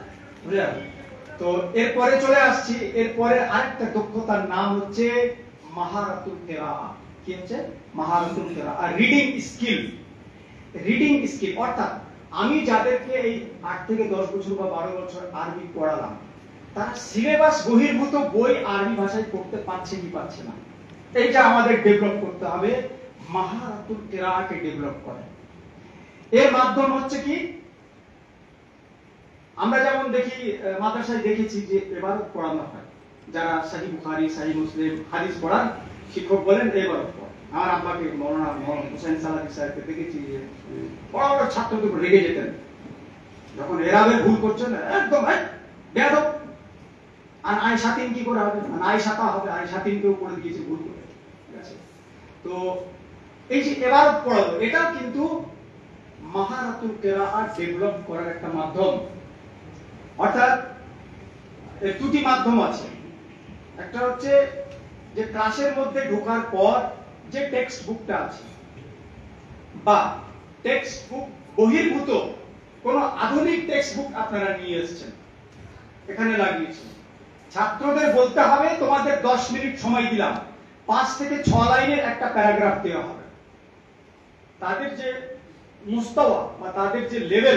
বুঝলেন? তো এরপরে চলে আসছি, এরপরে আরেকটা দক্ষতার নাম হচ্ছে মাহারাতুল কিরাআহ। কি হচ্ছে? মাহারাতুল কিরাআহ। আর রিডিং স্কিল অর্থাৎ আমি যাদেরকে এই 8 থেকে 10 বছর বা 12 বছর আরবি পড়ালাম, তারা সিলেবাস বহির্ভূত বই আরবি ভাষায় পড়তে পারছে কি পারছে না, এইটা আমাদের ডেভেলপ করতে হবে। মাহারাতুল কিরাআহকে ডেভেলপ করে এর মাধ্যম হচ্ছে কি, আমরা যেমন দেখি মাদ্রাসায় দেখেছি যে ইবারত পড়ানো হয়, যারা সহিহ বুখারী সহিহ মুসলিম হাদিস পড়ান, শিক্ষক বলেন ইবারত পড়। আমার আব্বাকে মাওলানা হোসেন সালাফি সাহেবকে দেখেছি যে বড় বড় ছাত্রদের উপর রেগে যেতেন যখন এরাবের ভুল করছেন, একদম বেয়াদব। আর আয়েশাতিন কি করে হবে, আয়েশাতা হবে, আয়েশাতিনকেও করে দিয়েছে ভুল করে, ঠিক আছে? তো এই যে ইবারত পড়ানো, এটাও কিন্তু মাহারাতুল কিরাআহ ডেভেলপ করার একটা মাধ্যম। অর্থাৎ এর দুটি মাধ্যম আছে। একটা হচ্ছে যে ক্লাসের মধ্যে ঢোকার পর যে টেক্সট বুকটা আছে বা টেক্সট বুক বহির্ভূত কোন আধুনিক টেক্সট বুক আপনারা নিয়ে এসেছেন, এখানে লাগিয়েছেন। ছাত্রদের বলতে হবে তোমাদের 10 মিনিট সময় দিলাম, 5 থেকে 6 লাইনের একটা প্যারাগ্রাফ দেওয়া হবে। তাদের যে মুস্তাওয়া বা তাদের যে লেভেল,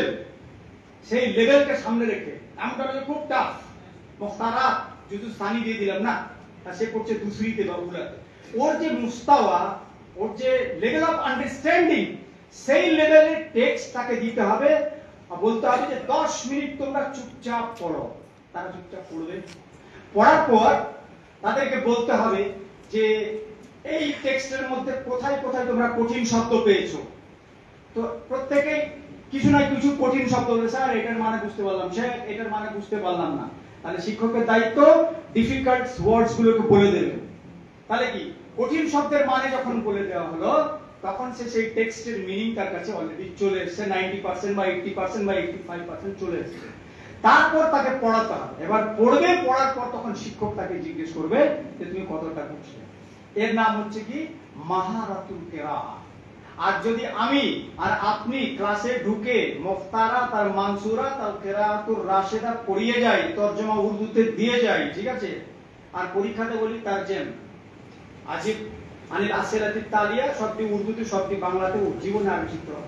সেই লেভেলকে সামনে রেখে, আমরা খুব টাফ মুখতারাত যদি সানি দিয়ে দিলাম না, সে পড়ছে দুসরিতে বা উলাতে, ওর যে মুস্তাওয়া, ওর যে লেভেল অফ আন্ডারস্ট্যান্ডিং, সেই লেভেলের টেক্সট তাকে দিতে হবে। বলতে হবে যে 10 মিনিট তোমরা চুপচাপ পড়ো। তারা চুপচাপ পড়বে। পড়ার পর তাদেরকে বলতে হবে যে এই টেক্সটের মধ্যে কোথায় কোথায় তোমরা কঠিন শব্দ পেয়েছো। তো প্রত্যেকেই কিছু না কিছু কঠিন শব্দ বলে, স্যার এটার মানে বুঝতে পারলাম, স্যার এটার মানে বুঝতে পারলাম না। তাহলে শিক্ষকের দায়িত্ব ডিফিকাল্ট ওয়ার্ডস গুলোকে বলে দেবে। তাহলে কি, কঠিন শব্দের মানে যখন বলে দেওয়া হলো, তখন সে সেই টেক্সটের মিনিং তার কাছে অলরেডি চলে এসেছে, 90% বা 80% বা 85% চলে এসেছে। তারপর তাকে পড়াতে হবে। এবার পড়বে, পড়ার পর তখন শিক্ষক তাকে জিজ্ঞেস করবে যে তুমি কতটা বুঝলে। এর নাম হচ্ছে কি মাহারাতুল কিরাআহ। আর যদি আমি আর আপনি ক্লাসে ঢুকে মুফতারাত আর মানসুরাত আর কিরাআতুর রাশিদা পড়িয়ে যাই, তরজমা উর্দুতে দিয়ে যাই, ঠিক আছে, আর পরীক্ষাতে বলি তারজেম আজিব আনিল আসিলাতিত তালিয়া, সবটি উর্দুতে সবটি বাংলাতে, জীবনে আরবি শিখতে হবে,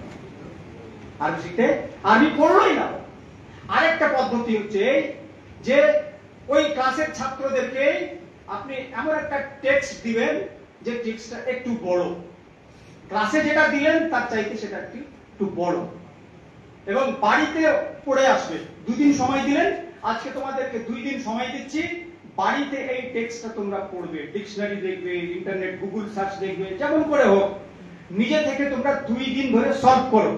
আরবি শিখতে আরবি পড়লোই না। আরেকটা পদ্ধতি হচ্ছে যে ওই ক্লাসের ছাত্রদেরকে আপনি এমন একটা টেক্সট দিবেন যে টেক্সটটা একটু বড়, ক্লাসে যেটা দিলেন তার চাইতে সেটা একটু বড়, এবং বাড়িতে পড়ে আসবে। 2 দিন সময় দিলেন, আজকে তোমাদেরকে 2 দিন সময় দিচ্ছি, বাড়িতে এই টেক্সটটা তোমরা পড়বে, ডিকশনারি দেখবে, ইন্টারনেট গুগল সার্চ দেখবে, যেমন করে হোক নিজে থেকে তোমরা 2 দিন ধরে সলভ করো।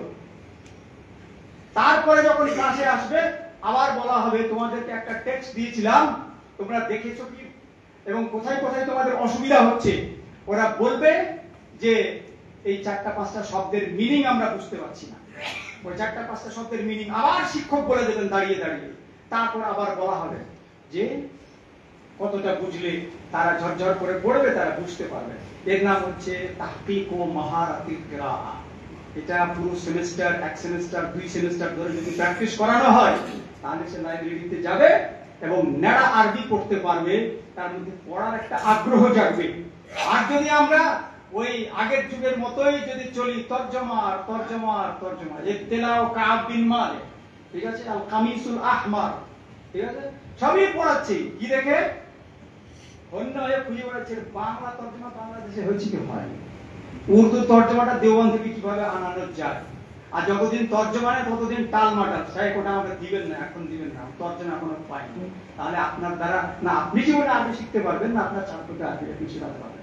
তারপরে যখন ক্লাসে আসবে আবার বলা হবে তোমাদেরকে একটা টেক্সট দিয়েছিলাম, তোমরা দেখেছো কি এবং কোথায় কোথায় তোমাদের অসুবিধা হচ্ছে। ওরা বলবে যে এই 4টা-5টা শব্দের মিনিং আমরা বুঝতে পারছি না। ওই 4টা-5টা শব্দের মিনিং আবার শিক্ষক বলে দেবেন দাঁড়িয়ে দাঁড়িয়ে। তারপর আবার বলা হবে যে কতটা বুঝলে, তারা ঝরঝর করে পড়বে, তারা বুঝতে পারবে। এর নাম হচ্ছে তাহকিক ও মাহারাতুল কিরাআহ। এটা পুরো সেমিস্টার, 1 সেমিস্টার 2 সেমিস্টার ধরে যদি প্র্যাকটিস করানো হয়, তাহলে সে লাইব্রেরিতে যাবে এবং নেড়া আরবি পড়তে পারবে, তার মধ্যে পড়ার একটা আগ্রহ জাগবে। আর যদি আমরা ওই আগের যুগের মতোই যদি চলি, তরজমা তরজমা তরজমা, ইবতিলাউ কাব বিন মালিক, ঠিক আছে, আল কামিসুল আহমার, ঠিক আছে, সবই পড়াচ্ছি, কি দেখে অন্য হয়ে খুঁজে বেড়াচ্ছে বাংলা তরজমা বাংলাদেশে হয়েছে কি হয়, উর্দু তরজমাটা দেওবন্দ থেকে কিভাবে আনানো যায়। আর যতদিন তরজমা নেই ততদিন টালমাটাল, সাহেব ওটা আমাকে দিবেন না, এখন দিবেন না, তরজমা এখনো পাইনি। তাহলে আপনার দ্বারা না আপনি জীবনে আরবি শিখতে পারবেন, না আপনার ছাত্রকে আরবি শেখাতে পারবেন।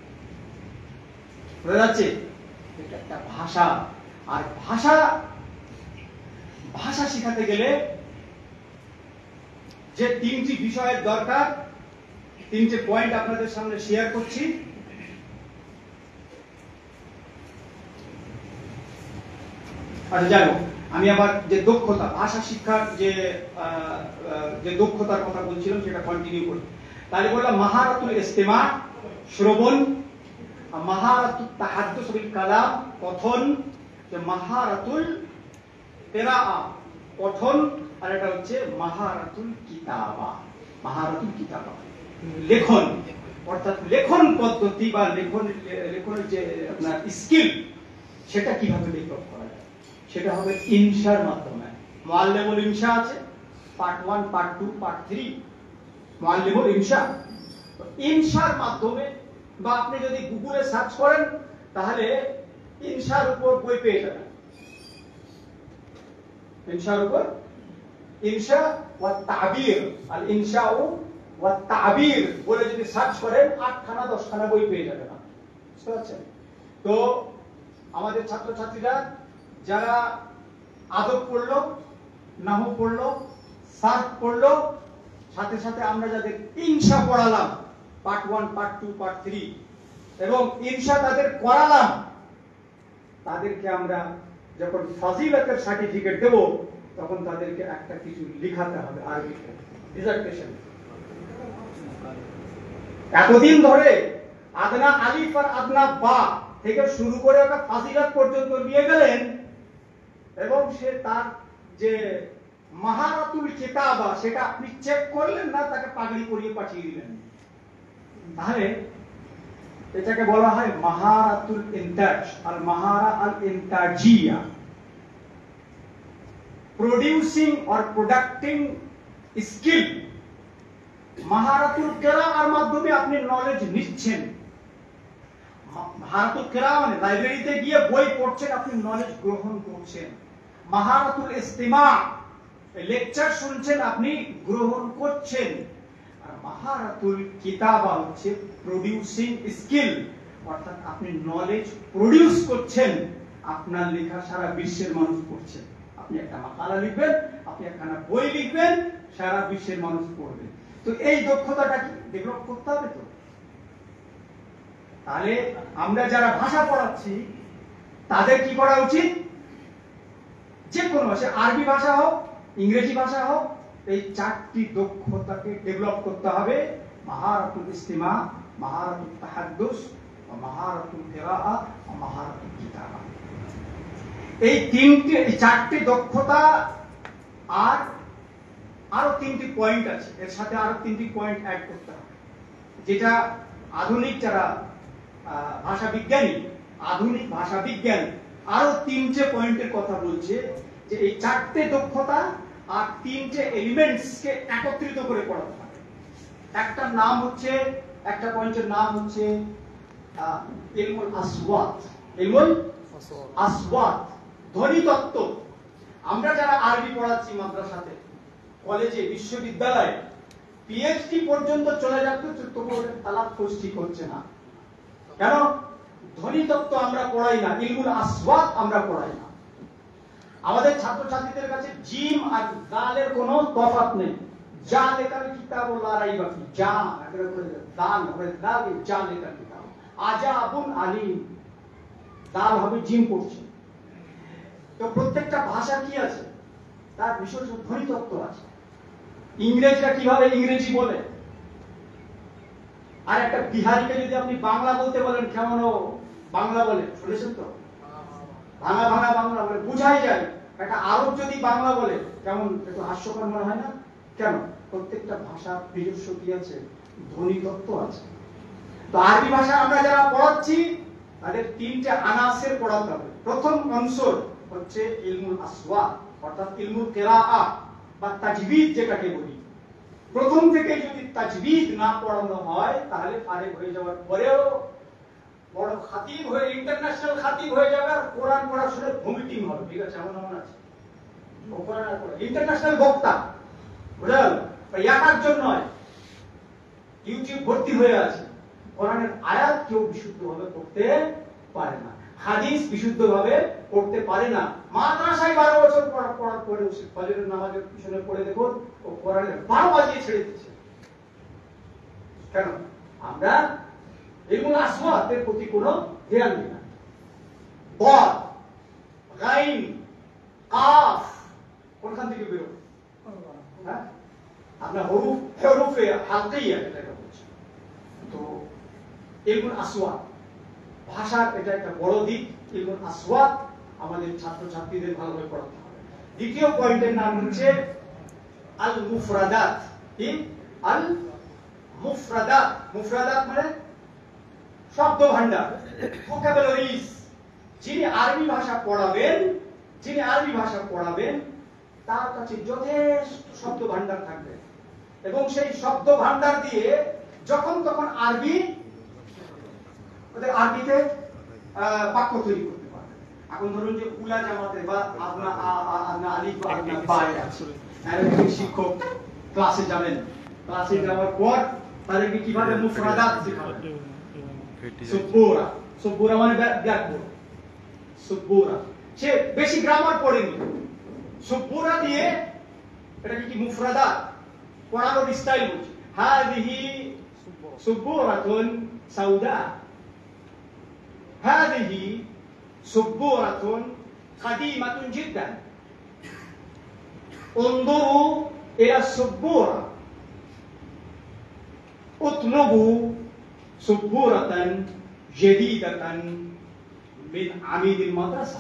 বুঝা যাচ্ছে? এটা একটা ভাষা। আর ভাষা শেখাতে গেলে যে 3টি বিষয়ের দরকার, 3টে পয়েন্ট আপনাদের সামনে শেয়ার করছি। আচ্ছা যাই হোক, আমি আবার যে দক্ষতা, ভাষা শিক্ষার যে দক্ষতার কথা বলছিলাম সেটা কন্টিনিউ করি। তাহলে বললাম মাহারাতুল ইস্তিমা, শ্রবণ, মাহারাতুত তাহাদ্দুস বিল কালাম, কথন, যে মাহারাতুল কিরাআহ, পঠন, আর এটা হচ্ছে মাহারাতুল কিতাবা, মাহারাতুল কিতাবা, লেখন। অর্থাৎ লেখন পদ্ধতি বা লেখনের যে আপনার স্কিল, সেটা কিভাবে ডেভেলপ করা যায়, সেটা হবে ইনশার মাধ্যমে। মুআল্লিমুল ইনশা আছে, পার্ট 1, পার্ট 2, পার্ট 3, মুআল্লিমুল ইনশা। ইনশার মাধ্যমে, বা আপনি যদি গুগলে সার্চ করেন তাহলে ইনশার উপর বই পেয়ে যাবেন। ইনশার উপর ইনশা ওয়া তাবির, আল ইনশা ওয়া তাবির বলে যদি সার্চ করেন 8খানা 10খানা বই পেয়ে যাবেন। বুঝতে পারছেন? তো আমাদের ছাত্রছাত্রীরা যারা আদব পড়লো, নাহু পড়লো, সার্ফ পড়লো, সাথে সাথে আমরা যাদের ইনশা পড়ালাম পার্ট 1, পার্ট 2, পার্ট 3 এবং ইনশা তাদের করালাম, তাদেরকে আমরা যখন ফাজিলাতের সার্টিফিকেট দেব তখন তাদেরকে একটা কিছু লিখাতে হবে আরবিতে, ডিসার্টেশন। এতদিন ধরে আদনা আলিফ আর আদনা বা থেকে শুরু করে একটা ফাজিলাত পর্যন্ত নিয়ে গেলেন এবং সে তার যে মাহারাতুল কিতাবা সেটা আপনি চেক করলেন না, তাকে পাগড়ি পরিয়ে পাঠিয়ে দিলেন। তাহলে এটাকে বলা হয় মাহারাতুল ইনতাজ, আল মাহারা আল ইনতাজিয়া, প্রোডিউসিং অর প্রোডাক্টিং স্কিল। মাহারাতুল কিরাআর মাধ্যমে আপনি নলেজ নিচ্ছেন। মাহারাতুল কিরাআ মানে লাইব্রেরিতে গিয়ে বই পড়ছেন, আপনি নলেজ গ্রহণ করছেন। মাহারাতুল ইস্তিমা, লেকচার শুনছেন, আপনি গ্রহণ করছেন। আর মাহারাতুল কিতাবা হচ্ছে প্রোডিউসিং স্কিল, অর্থাৎ আপনি নলেজ প্রোডিউস করছেন। আপনার লেখা সারা বিশ্বের মানুষ পড়ছে। আপনি একটা মাকালা লিখবেন, আপনি একখানা বই লিখবেন, সারা বিশ্বের মানুষ পড়বে। তো এই দক্ষতাটা কি ডেভেলপ করতে হবে। তো তাহলে আমরা যারা ভাষা পড়াচ্ছি তাদের কি করা উচিত? যে কোনো ভাষা, আরবি ভাষা হোক, ইংরেজি ভাষা হোক, এই 4টি দক্ষতাকে ডেভেলপ করতে হবে। মাহারাতুল ইস্তিমা, মাহারাতুল তাহাদ্দুস, মাহারাতুল কিরাআ, মাহারাতুল কিতাবা। এই 4টি দক্ষতা। আর আরো 3টি পয়েন্ট আছে, এর সাথে আরো 3টি পয়েন্ট অ্যাড করতে হবে, যেটা আধুনিক যারা ভাষা বিজ্ঞানী, আধুনিক ভাষা বিজ্ঞান আরো 3টে পয়েন্টের কথা বলছে, যে এই 4টে দক্ষতা আর 3টে এলিমেন্টস কে একত্রিত করে পড়াতে হবে। একটা নাম হচ্ছে, একটা পয়েন্টের নাম হচ্ছে ইলমুল আসওয়াত। ইলমুল আসওয়াত, ধ্বনি তত্ত্ব। আমরা যারা আরবি পড়াচ্ছি মাদ্রাসাতে, কলেজে, বিশ্ববিদ্যালয়ে, পিএইচডি পর্যন্ত চলে যাচ্ছে, তবুও তালাফফুজ ঠিক হচ্ছে না। কেন? ধ্বনি তত্ত্ব আমরা পড়াই না, ইলমুল আসওয়াত আমরা পড়াই না। আমাদের ছাত্রছাত্রীদের কাছে জিম আর দালের কোনো তফাৎ নেই। যা লেখার কিতাব লা রাইবা ফি, যা একেবারে করে দাল হবে, দাল যা লেখার কিতাব, আজাবুন আলিম, দাল হবে জিম পড়ছে। তো প্রত্যেকটা ভাষা কি আছে, তার বিশেষ ধ্বনি তত্ত্ব আছে। ইংরেজরা কিভাবে ইংরেজি বলে, আর একটা বিহারিকে যদি আপনি বাংলা বলতে বলেন, কেমন বাংলা বলে শুনেছেন তো? ভাঙা ভাঙা বাংলা বলে, বুঝাই যায়। একটা আরব যদি বাংলা বলে কেমন একটু হাস্যকর মনে হয় না? কেন? প্রত্যেকটা ভাষার নিজস্ব কি আছে, ধ্বনি তত্ত্ব আছে। তো আরবি ভাষা আমরা যারা পড়াচ্ছি তাদের 3টে আনাসের পড়াতে হবে। প্রথম অংশর হচ্ছে ইলমুল আসওয়াত, অর্থাৎ ইলমুল কিরাআ বা তাজবিদ যেটাকে বলি। প্রথম থেকে যদি তাজবিদ না পড়ানো হয় তাহলে ফারেক হয়ে যাওয়ার পরেও বড় খাতিব হয়ে, ইন্টারন্যাশনাল খাতিব হয়ে যাবে, আর কোরআন পড়া শুনে ভমিটিং হবে। ঠিক আছে, এমন এমন আছে ইন্টারন্যাশনাল বক্তা, বুঝা গেল? একজন নয়, ইউটিউব ভর্তি হয়ে আছে। কোরআনের আয়াত কেউ বিশুদ্ধভাবে পড়তে পারে না, হাদিস বিশুদ্ধভাবে পড়তে পারে না। মাদ্রাসায় 12 বছর পড়ার পরে ফজরের নামাজের পিছনে পড়ে দেখুন, ও কোরআনের 12 বাজিয়ে ছেড়ে দিচ্ছে। কেন? আমরা ইলমুল আসওয়াতের প্রতি কোনো ধ্যান দিই না। বদ, গাইন, কাফ কোনখান থেকে বেরো? হ্যাঁ, আপনার হরুফে হালকিয়া যেটা বলছে। তো ইলমুল আসওয়াত ভাষার এটা একটা বড় দিক। ইলমুল আসওয়াত আমাদের ছাত্রছাত্রীদের ভালোভাবে পড়াতে হবে। দ্বিতীয় পয়েন্টের নাম হচ্ছে আল মুফরাদাত। কি? আল মুফরাদাত, মুফরাদাত মানে শব্দ ভান্ডার, ভোকাবুলারিজ। যিনি আরবি ভাষা পড়াবেন, যিনি আরবি ভাষা পড়াবেন তার কাছে যথেষ্ট শব্দ ভান্ডার থাকবে এবং সেই শব্দ ভান্ডার দিয়ে যখন তখন আরবি, ওদের আরবিতে বাক্য তৈরি করতে পারবে। এখন ধরুন যে উলা জামাতে বা আদনা আলিফ বা আদনা বা আছে, আরবি শিক্ষক ক্লাসে যাবেন, ক্লাসে যাওয়ার পর তাদেরকে কিভাবে মুফরাদাত শেখাবেন। সুব্বুরা, সুব্বুরা মানে ব্ল্যাকবোর্ড, সুব্বুরা। সে বেশি গ্রামার পড়েনি, সুব্বুরা দিয়ে এটা কি মুফরাদাত পড়ানোর স্টাইল বলছে। হাদিহি সুব্বুরাতুন সাউদা, হাদিহি সুব্বুরাতুন কাদিমাতুন জিদ্দান, উনদুরু ইলা সুব্বুরা, উতলুবু সুব্বুরাতান জাদীদাতান মিন আমিদিল মাদ্রাসা।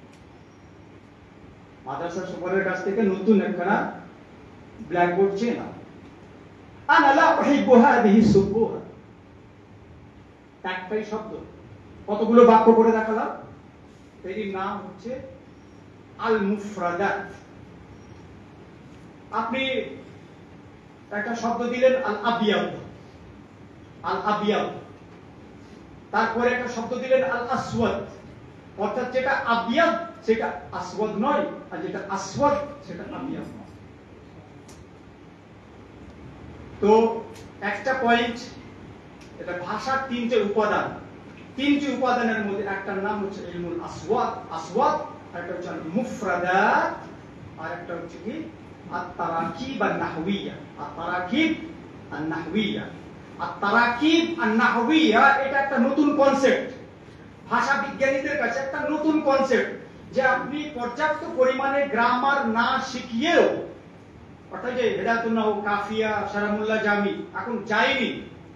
মাদ্রাসার সুপারের কাছ থেকে নতুন একখানা ব্ল্যাকবোর্ড চেয়ে নাও। আনা লা উহিব্বু হাদিহি সুব্বুরা, একটাই শব্দ, কতগুলো বাক্য করে দেখালাম। এর নাম হচ্ছে আল মুফরাদাত। আপনি একটা শব্দ দিলেন আল আবিয়াদ, আল আবিয়াদ, তারপরে একটা শব্দ দিলেন আল আসওয়াদ, অর্থাৎ যেটা আবিয়াদ সেটা আসওয়াদ নয়, আর যেটা আসওয়াদ সেটা আবিয়াদ নয়। তো একটা পয়েন্ট, এটা ভাষার তিনটে উপাদান, তিনটি উপাদানের মধ্যে একটার নাম হচ্ছে ইলমুল আসওয়াদ, আসওয়াদ, আর একটা হচ্ছে মুফরাদাত, আর একটা হচ্ছে কি আত-তারাকিব আন-নাহওয়িয়া, আত-তারাকিব আন-নাহওয়িয়া। আত-তারাকিব আন-নাহওয়িয়া এটা একটা নতুন কনসেপ্ট, ভাষা বিজ্ঞানীদের কাছে একটা নতুন কনসেপ্ট, যে আপনি পর্যাপ্ত পরিমাণে গ্রামার না শিখিয়েও, অর্থাৎ যে হেদায়াতুন নাহু, কাফিয়া, শারামুল্লাহ জামি এখন যায়নি,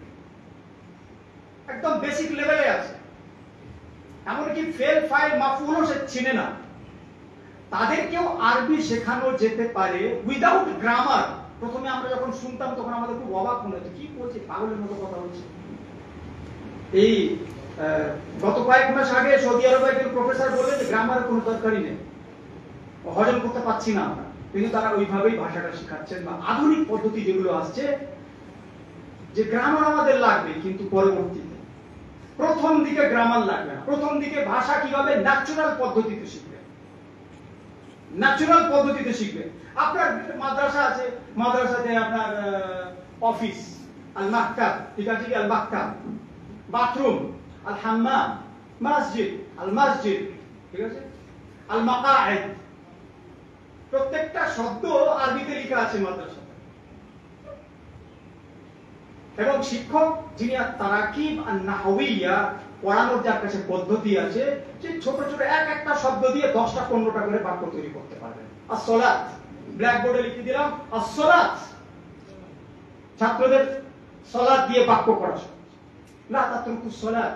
একদম বেসিক লেভেলে আছে, এমনকি ফেল ফাইল মাফউলও সে চিনে না, তাদেরকেও আরবি শেখানো যেতে পারে উইদাউট গ্রামার। প্রথমে আমরা যখন শুনতাম তখন আমাদের খুব অবাক মনে হতো, কি বলছে, পাগলের মতো কথা বলছে। এই গত কয়েক মাস আগে সৌদি আরবে একজন প্রফেসর বললেন যে গ্রামারের কোনো দরকারই নেই, হজম করতে পারছি না আমরা, কিন্তু তারা ওইভাবেই ভাষাটা শেখাচ্ছেন। বা আধুনিক পদ্ধতি যেগুলো আসছে, যে গ্রামার আমাদের লাগবে, কিন্তু পরবর্তীতে প্রথম দিকে গ্রামার লাগবে না, প্রথম দিকে ভাষা কিভাবে ন্যাচুরাল পদ্ধতিতে শিখবে, ন্যাচুরাল পদ্ধতিতে শিখবে। আপনার মাদ্রাসা আছে, মাদ্রাসাতে আপনার অফিস আল মাকতাব, ঠিক আছে কি, আল মাকতাব, বাথরুম আল হাম্মাম, মসজিদ আল মসজিদ, ঠিক আছে, আল মাকায়েদ, প্রত্যেকটা শব্দ আরবিতে লেখা আছে মাদ্রাসাতে। এবং শিক্ষক যিনি তারাকিব আন-নাহওয়িয়া পড়ানোর যার কাছে পদ্ধতি আছে, যে ছোট ছোট এক একটা শব্দ দিয়ে 10টা 15টা করে বাক্য তৈরি করতে পারবেন। as-সালাত, ব্ল্যাকবোর্ডে লিখে দিলাম as-সালাত, ছাত্রদের সালাত দিয়ে বাক্য করা। লা তাতরুকুস সালাত,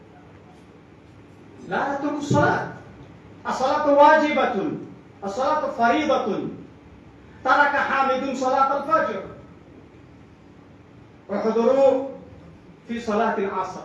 লা তাতরুকুস সালাত, as-সালাতু ওয়াজিবাতুন, as-সালাতু ফারিদাতুন, তারাকা হামিদুন সালাত আল-ফাজর, وحضروا في صلاة العصر.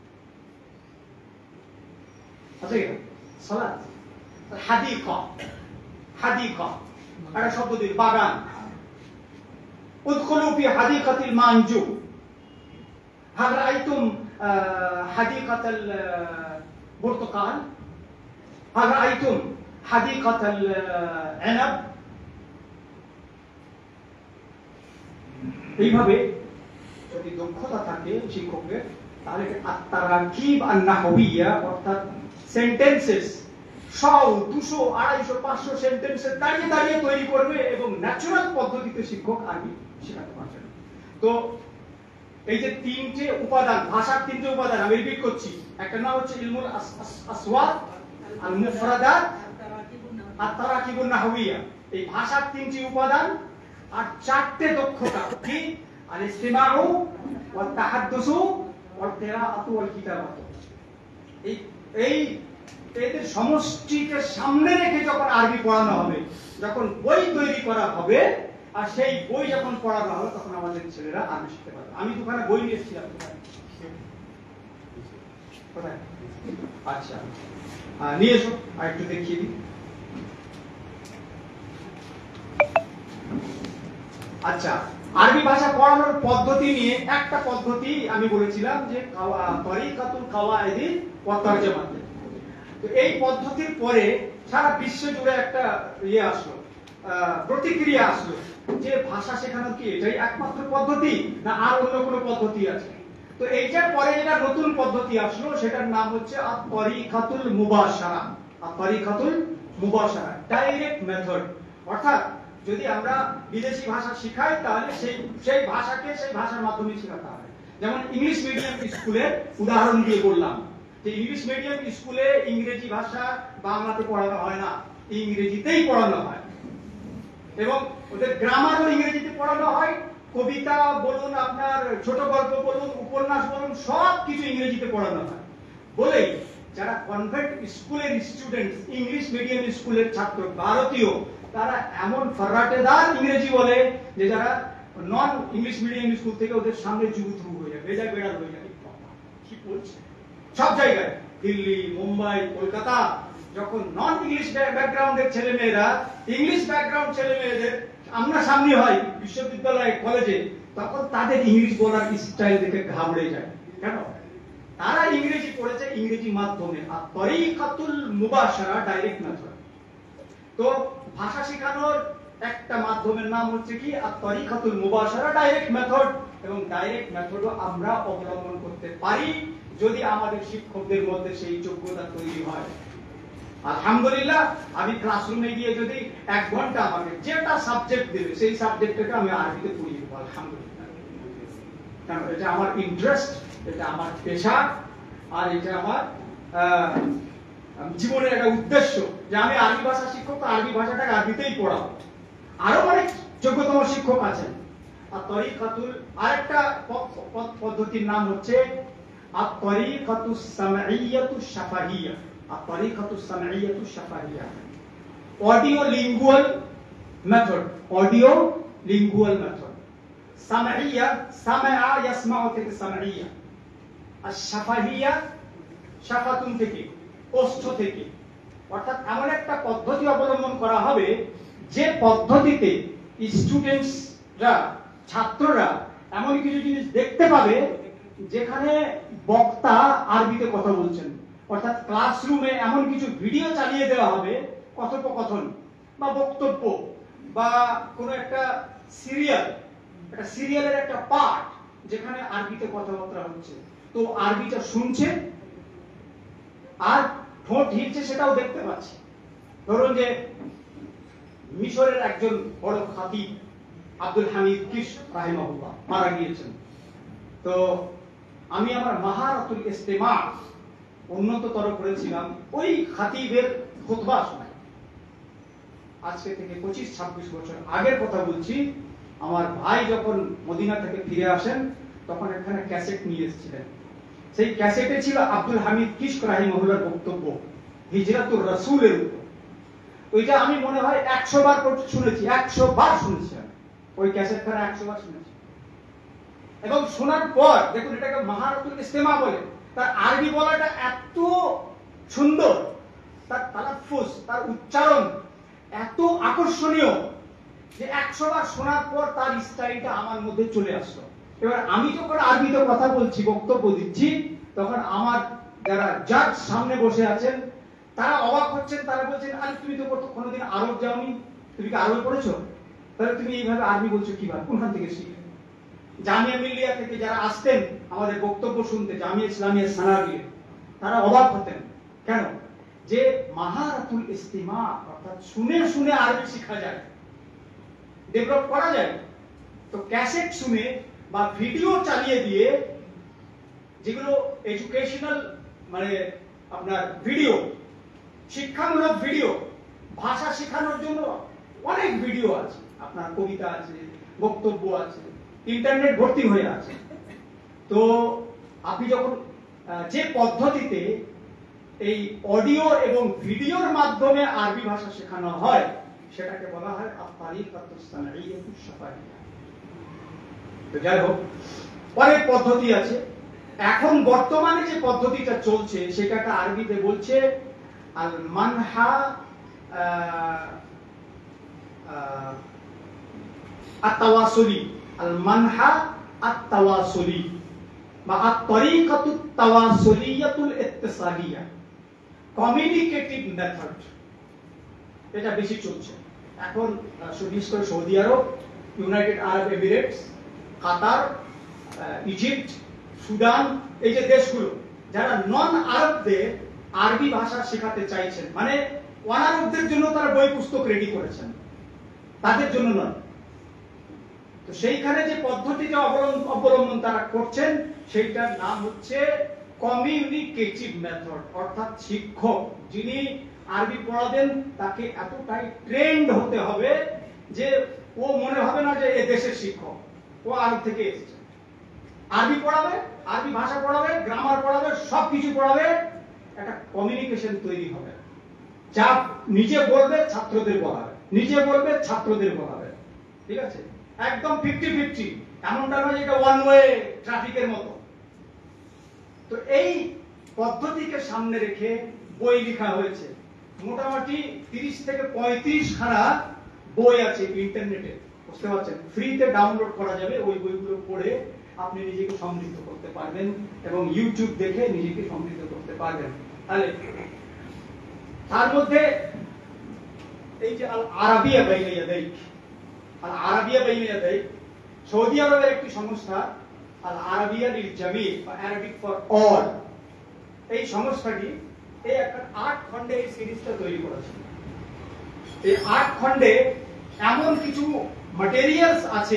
أصير صلاة الحديقة، حديقة أنا شرط دي باغان، ادخلوا في حديقة المانجو. هل رأيتم حديقة البرتقال؟ هل رأيتم حديقة العنب؟ এইভাবে যদি দক্ষতা থাকে শিক্ষকের, তাহলে আত-তারাকিব আন-নাহওয়িয়া, অর্থাৎ সেন্টেন্সেস 100, 200, 250, 500 সেন্টেন্সের দাঁড়িয়ে দাঁড়িয়ে তৈরি করবে এবং ন্যাচুরাল পদ্ধতিতে শিক্ষক আরবি শেখাতে পারবেন। তো এই যে তিনটে উপাদান, ভাষার তিনটে উপাদান আমি রিপিট করছি, একটা নাম হচ্ছে ইলমুল আসওয়াদ, আল মুফরাদাত, আত-তারাকিবুন নাহওয়িয়া, এই ভাষার তিনটি উপাদান। আর চারটে দক্ষতা কি, আল-ইসতিমাউ ওয়াত তাহাদ্দুসু ওয়াল কিরাআতু ওয়াল কিতাবাতু। এই এদের সমষ্টিকে সামনে রেখে যখন আরবি পড়ানো হবে, যখন বই তৈরি করা হবে, আর সেই বই যখন পড়ানো হবে তখন আমাদের ছেলেরা আরবি শিখতে পারবে। আমি দোকানে বই নিয়ে এসেছিলাম। কোথায়? আচ্ছা, নিয়ে এসো, আর একটু দেখিয়ে দিই। আচ্ছা, আরবি ভাষা পড়ানোর পদ্ধতি নিয়ে একটা পদ্ধতি আমি বলেছিলাম যে তরিকাতুল কাওয়াইদি ওয়া তারজামা। তো এই পদ্ধতির পরে সারা বিশ্ব জুড়ে একটা আসলো, প্রতিক্রিয়া আসলো যে ভাষা শেখানোর কি এটাই একমাত্র পদ্ধতি না আর অন্য কোনো পদ্ধতি আছে? তো এইটার পরে যেটা নতুন পদ্ধতি আসলো সেটার নাম হচ্ছে আত-তরিকাতুল মুবাশারা। আত-তরিকাতুল মুবাশারা, ডাইরেক্ট মেথড। অর্থাৎ যদি আমরা বিদেশি ভাষা শিখাই তাহলে সেই ভাষাকে সেই ভাষার মাধ্যমে শেখাতে হবে। যেমন ইংলিশ মিডিয়াম স্কুলের উদাহরণ দিয়ে বললাম যে ইংলিশ মিডিয়াম স্কুলে ইংরেজি ভাষা বাংলাতে পড়ানো হয় না, ইংরেজিতেই পড়ানো হয়, এবং ওদের গ্রামারও ইংরেজিতে পড়ানো হয়। কবিতা বলুন, আপনার ছোট গল্প বলুন, উপন্যাস বলুন, সব কিছু ইংরেজিতে পড়ানো হয়। বলে যারা কনভেন্ট স্কুলের স্টুডেন্ট, ইংলিশ মিডিয়াম স্কুলের ছাত্র ভারতীয়, তারা এমন ফরাটেদার ইংরেজি বলে যে যারা নন ইংলিশ মিডিয়াম স্কুল থেকে ওদের সামনে যুবতরু হয়ে যায়, বেজায় বেড়াল হয়ে যায়। কি বলছে? সব জায়গায়, দিল্লি, মুম্বাই, কলকাতা, যখন নন ইংলিশ ব্যাকগ্রাউন্ডের ছেলে মেয়েরা ইংলিশ ব্যাকগ্রাউন্ড ছেলে মেয়েদের সামনাসামনি হয় বিশ্ববিদ্যালয়ে, কলেজে, তখন তাদের ইংলিশ বলার স্টাইল দেখে ঘাবড়ে যায়। কেন? তারা ইংরেজি পড়েছে ইংরেজি মাধ্যমে। আর তরিকাতুল মুবাশারা, ডাইরেক্ট মেথড। তো ভাষা শেখানোর একটা মাধ্যমের নাম হচ্ছে কি আত-তরিকাতুল মুবাশারা, ডাইরেক্ট মেথড। এবং ডাইরেক্ট মেথডও আমরা অবলম্বন করতে পারি যদি আমাদের শিক্ষকদের মধ্যে সেই যোগ্যতা তৈরি হয়। আলহামদুলিল্লাহ, আমি ক্লাসরুমে গিয়ে যদি 1 ঘন্টা আমাকে যেটা সাবজেক্ট দেবে সেই সাবজেক্টটাকে আমি আরবিতে পড়িয়ে দেবো, আলহামদুলিল্লাহ। কারণ এটা আমার ইন্টারেস্ট, এটা আমার পেশা, আর এটা আমার জীবনের একটা উদ্দেশ্য যে আমি আরবি ভাষা শিক্ষক, আরবি ভাষাটাকে আরবিতেই পড়াবো। আরো অনেক যোগ্যতম শিক্ষক আছেন। আর তরিকাতুল আরেকটা পদ্ধতির নাম হচ্ছে আত-তরিকাতুস সামঈয়াতুশ শাফাহিয়া। আত-তরিকাতুস সামঈয়াতুশ শাফাহিয়া, audio lingual method. Audio lingual method. সামঈয়া, সামআ ইয়াসমাউ থেকে সামঈয়া, আর শাফাহিয়া শাফাতুন থেকে, ওষ্ঠ থেকে। অর্থাৎ এমন একটা পদ্ধতি অবলম্বন করা হবে যে পদ্ধতিতে স্টুডেন্টসরা, ছাত্ররা এমন কিছু জিনিস দেখতে পাবে যেখানে বক্তা আরবিতে কথা বলছেন। অর্থাৎ ক্লাসরুমে এমন কিছু ভিডিও চালিয়ে দেওয়া হবে, কথোপকথন বা বক্তব্য বা কোনো একটা সিরিয়ালের একটা পার্ট যেখানে আরবিতে কথাবার্তা হচ্ছে। তো আরবিটা শুনছে আর ঠোঁট হিলছে, সেটাও দেখতে পাচ্ছে। ধরুন যে মিশরের একজন বড় খাতিব আব্দুল হামিদ কিশ রাহিমাহুল্লাহ মারা গিয়েছেন। তো আমি আমার মাহারাতুল ইস্তেমা উন্নততর করেছিলাম ওই খাতিবের খুতবা শোনাই। আজকে থেকে 25-26 বছর আগের কথা বলছি। আমার ভাই যখন মদিনা থেকে ফিরে আসেন তখন এখানে ক্যাসেট নিয়ে এসেছিলেন। সেই ক্যাসেটে ছিল আব্দুল হামিদ কিশ রাহিমাহুল্লাহর বক্তব্য হিজরাতুর রাসূলের উপর। ওইটা আমি মনে হয় 100 বার শুনেছি, 100 বার শুনেছি। ওই ক্যাসেটখানা 100 বার শুনেছি। এবং শোনার পর দেখুন, এটাকে মাহারাতুল ইস্তেমা বলে। তার আরবি বলাটা এত সুন্দর, তার তালাফফুজ, তার উচ্চারণ এত আকর্ষণীয় যে 100 বার শোনার পর তার স্টাইলটা আমার মধ্যে চলে আসলো। এবার আমি যখন আরবিতে কথা বলছি, বক্তব্য দিচ্ছি, তখন আমার যারা জাজ সামনে বসে আছেন তারা অবাক হচ্ছেন। তারা বলছেন, আরে তুমি তো কোনোদিন আরব যাওনি, তুমি কি আরবে পড়েছো? তাহলে তুমি এইভাবে আরবি বলছো কিভাবে, কোনখান থেকে শিখলে? জামিয়া মিল্লিয়া থেকে যারা আসতেন আমাদের বক্তব্য শুনতে, জামিয়া ইসলামিয়া সানাবিয়ে, তারা অবাক হতেন। কেন? যে মাহারাতুল ইস্তিমা, অর্থাৎ শুনে শুনে আরবি শেখা যায়, ডেভেলপ করা যায়। তো ক্যাসেট শুনে বা ভিডিও চালিয়ে দিয়ে, যেগুলো এডুকেশনাল মানে আপনার ভিডিও, শিক্ষামূলক ভিডিও, ভাষা শেখানোর জন্য অনেক ভিডিও আছে, আপনার কবিতা আছে, বক্তব্য আছে, ইন্টারনেট ভর্তি হয়ে আছে। তো আপনি যখন যে পদ্ধতিতে এই অডিও এবং ভিডিওর মাধ্যমে আরবি ভাষা শেখানো হয়, সেটাকে বলা হয় আত-তারিকাতুস সানঈয়াতুশ শাফাইয়া। তো যাই হোক, অনেক পদ্ধতি আছে। এখন বর্তমানে যে পদ্ধতিটা চলছে সেটাকে আরবিতে বলছে আল মানহা আত-তাওয়াসুলি, আল মানহা আত-তাওয়াসুলি বা আত-তারিকাতুত তাওয়াসুলিয়াতুল ইত্তিসালিয়া, কমিউনিকেটিভ মেথড। এটা বেশি চলছে এখন, বিশেষ করে সৌদি আরব, United Arab Emirates, Qatar, Egypt, Sudan, এই যে দেশগুলো যারা নন আরবদের আরবি ভাষা শেখাতে চাইছেন, মানে অনারবদের জন্য তারা বই পুস্তক রেডি করেছেন, তাদের জন্য নয়। তো সেইখানে যে পদ্ধতিটা অবলম্বন তারা করছেন সেইটার নাম হচ্ছে কমিউনিকেটিভ মেথড, অর্থাৎ শিক্ষক যিনি আরবি পড়াবেন তাকে এতটাই ট্রেন্ড হতে হবে যে ও মনে হবে না যে এ দেশের শিক্ষক, ও আরব থেকে এসেছে। আরবি পড়াবে, আরবি ভাষা পড়াবে, গ্রামার পড়াবে, সবকিছু পড়াবে, একটা কমিউনিকেশন তৈরি হবে। যা নিজে বলবে ছাত্রদের বলাবে, নিজে বলবে ছাত্রদের বলাবে, ঠিক আছে? একদম 50-50, এমনটা নয় যে এটা ওয়ান ওয়ে ট্রাফিকের মতো। তো এই পদ্ধতিকে সামনে রেখে বই লেখা হয়েছে, মোটামুটি 30 থেকে 35 খানা বই আছে ইন্টারনেটে, বুঝতে পারছেন? ফ্রিতে ডাউনলোড করা যাবে। ওই বইগুলো পড়ে আপনি নিজেকে সমৃদ্ধ করতে পারবেন এবং ইউটিউব দেখে নিজেকে সমৃদ্ধ করতে পারবেন। তাহলে তার মধ্যে এই যে আল আরাবিয়া বাইনা ইয়াদাইক, আল আরাবিয়া বাইনা ইয়াদাইক সৌদি আরবের একটি সংস্থা, আল আরাবিয়া লিল জামি বা আরবিক ফর অল, এই সংস্থাটি এই একটা 8 খণ্ডে এই সিরিজটা তৈরি করেছে। এই 8 খণ্ডে এমন কিছু ম্যাটেরিয়ালস আছে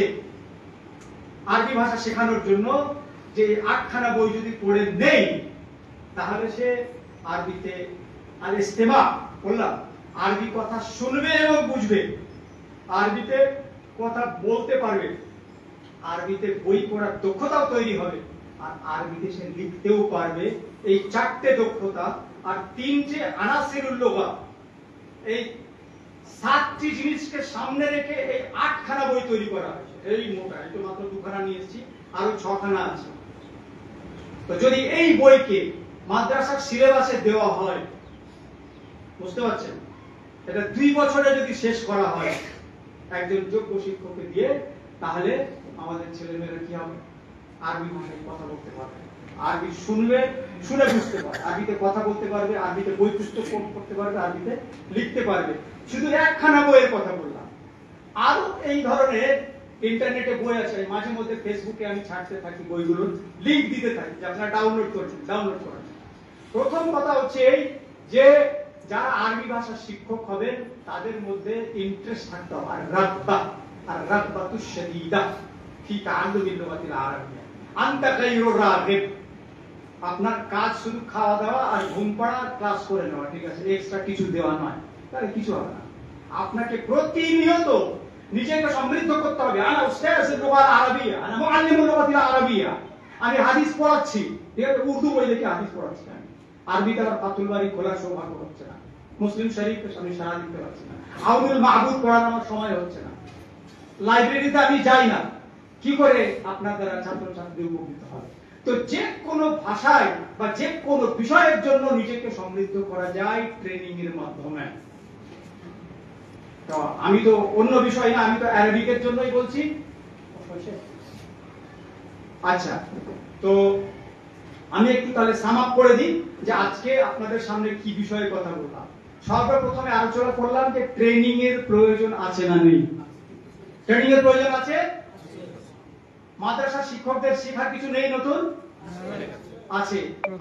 আরবি ভাষা শেখানোর জন্য যে 8খানা বই যদি পড়ে নেই তাহলে সে আরবিতে আল ইস্তেমা বললাম, আরবি কথা শুনবে এবং বুঝবে, আরবিতে কথা বলতে পারবে, আরবিতে বই পড়ার দক্ষতাও তৈরি হবে, আর আরবিতে সে লিখতেও পারবে। এই 4টে দক্ষতা আর 3টে আনাসিরুল লুগা, এই 7টি জিনিসকে সামনে রেখে এই 8খানা বই তৈরি করা হয়েছে। এই মোটা, এই তো মাত্র 2খানা নিয়ে এসেছি, আরো 6খানা আছে। তো যদি এই বইকে মাদ্রাসার সিলেবাসে দেওয়া হয়, বুঝতে পারছেন, এটা 2 বছরে যদি শেষ করা হয় একজন যোগ্য শিক্ষককে দিয়ে, তাহলে আমাদের ছেলেমেয়েরা কি হবে? আরবি ভাষায় কথা বলতে পারবে, আরবি শুনবে, শুনে বুঝতে পারবে, আরবিতে কথা বলতে পারবে, আরবিতে বই পুস্তক পড়তে পারবে, আরবিতে লিখতে পারবে। শুধু 1খানা বইয়ের কথা বললাম, আরো এই ধরনের ইন্টারনেটে বই আছে। মাঝে মধ্যে ফেসবুকে আমি ছাড়তে থাকি বইগুলোর লিংক দিতে থাকি যে আপনারা ডাউনলোড করেন। প্রথম কথা হচ্ছে এই যে যারা আরবি ভাষার শিক্ষক হবেন তাদের মধ্যে ইন্টারেস্ট থাকতে হবে, আর রাগবাতুশ শাদীদা ফি তাআল্লুমিল লুগাতিল আরাবিয়া। আনতা গায়রুর রাগিব, আপনার কাজ শুধু খাওয়া দাওয়া আর ঘুম পাড়া আর ক্লাস করে নেওয়া, ঠিক আছে? এক্সট্রা কিছু দেওয়া নয়, তাহলে কিছু হবে না। আপনাকে প্রতিনিয়ত নিজেকে সমৃদ্ধ করতে হবে। আনা উস্তাযুল লুগাল আরাবিয়া, আনা মুআল্লিমুল লুগাতিল আরাবিয়া, আমি হাদিস পড়াচ্ছি, ঠিক আছে? উর্দু বই দেখে হাদিস পড়াচ্ছি আমি, আরবিতে আবার ফাতুল বারি খোলার সৌভাগ্য হচ্ছে না, মুসলিম শরীফ আমি সারা দিতে পারছি না, আউনুল মাহবুব পড়ানোর আমার সময় হচ্ছে না, লাইব্রেরিতে আমি যাই না। কি করে আপনার দ্বারা ছাত্রছাত্রী উপকৃত হবে? তো যে কোনো ভাষায় বা যে কোনো বিষয়ের জন্য নিজেকে সমৃদ্ধ করা যায় ট্রেনিং এর মাধ্যমে। তো আমি তো অন্য বিষয় না, আমি তো অ্যারাবিকের জন্যই বলছি। আচ্ছা, তো আমি একটু তাহলে সাম আপ করে দিই যে আজকে আপনাদের সামনে কি বিষয়ে কথা বললাম। সর্বপ্রথমে আলোচনা করলাম যে ট্রেনিং এর প্রয়োজন আছে না নেই। ট্রেনিং এর প্রয়োজন আছে। মাদ্রাসা শিক্ষকদের শেখার কিছু নেই নতুন? আছে।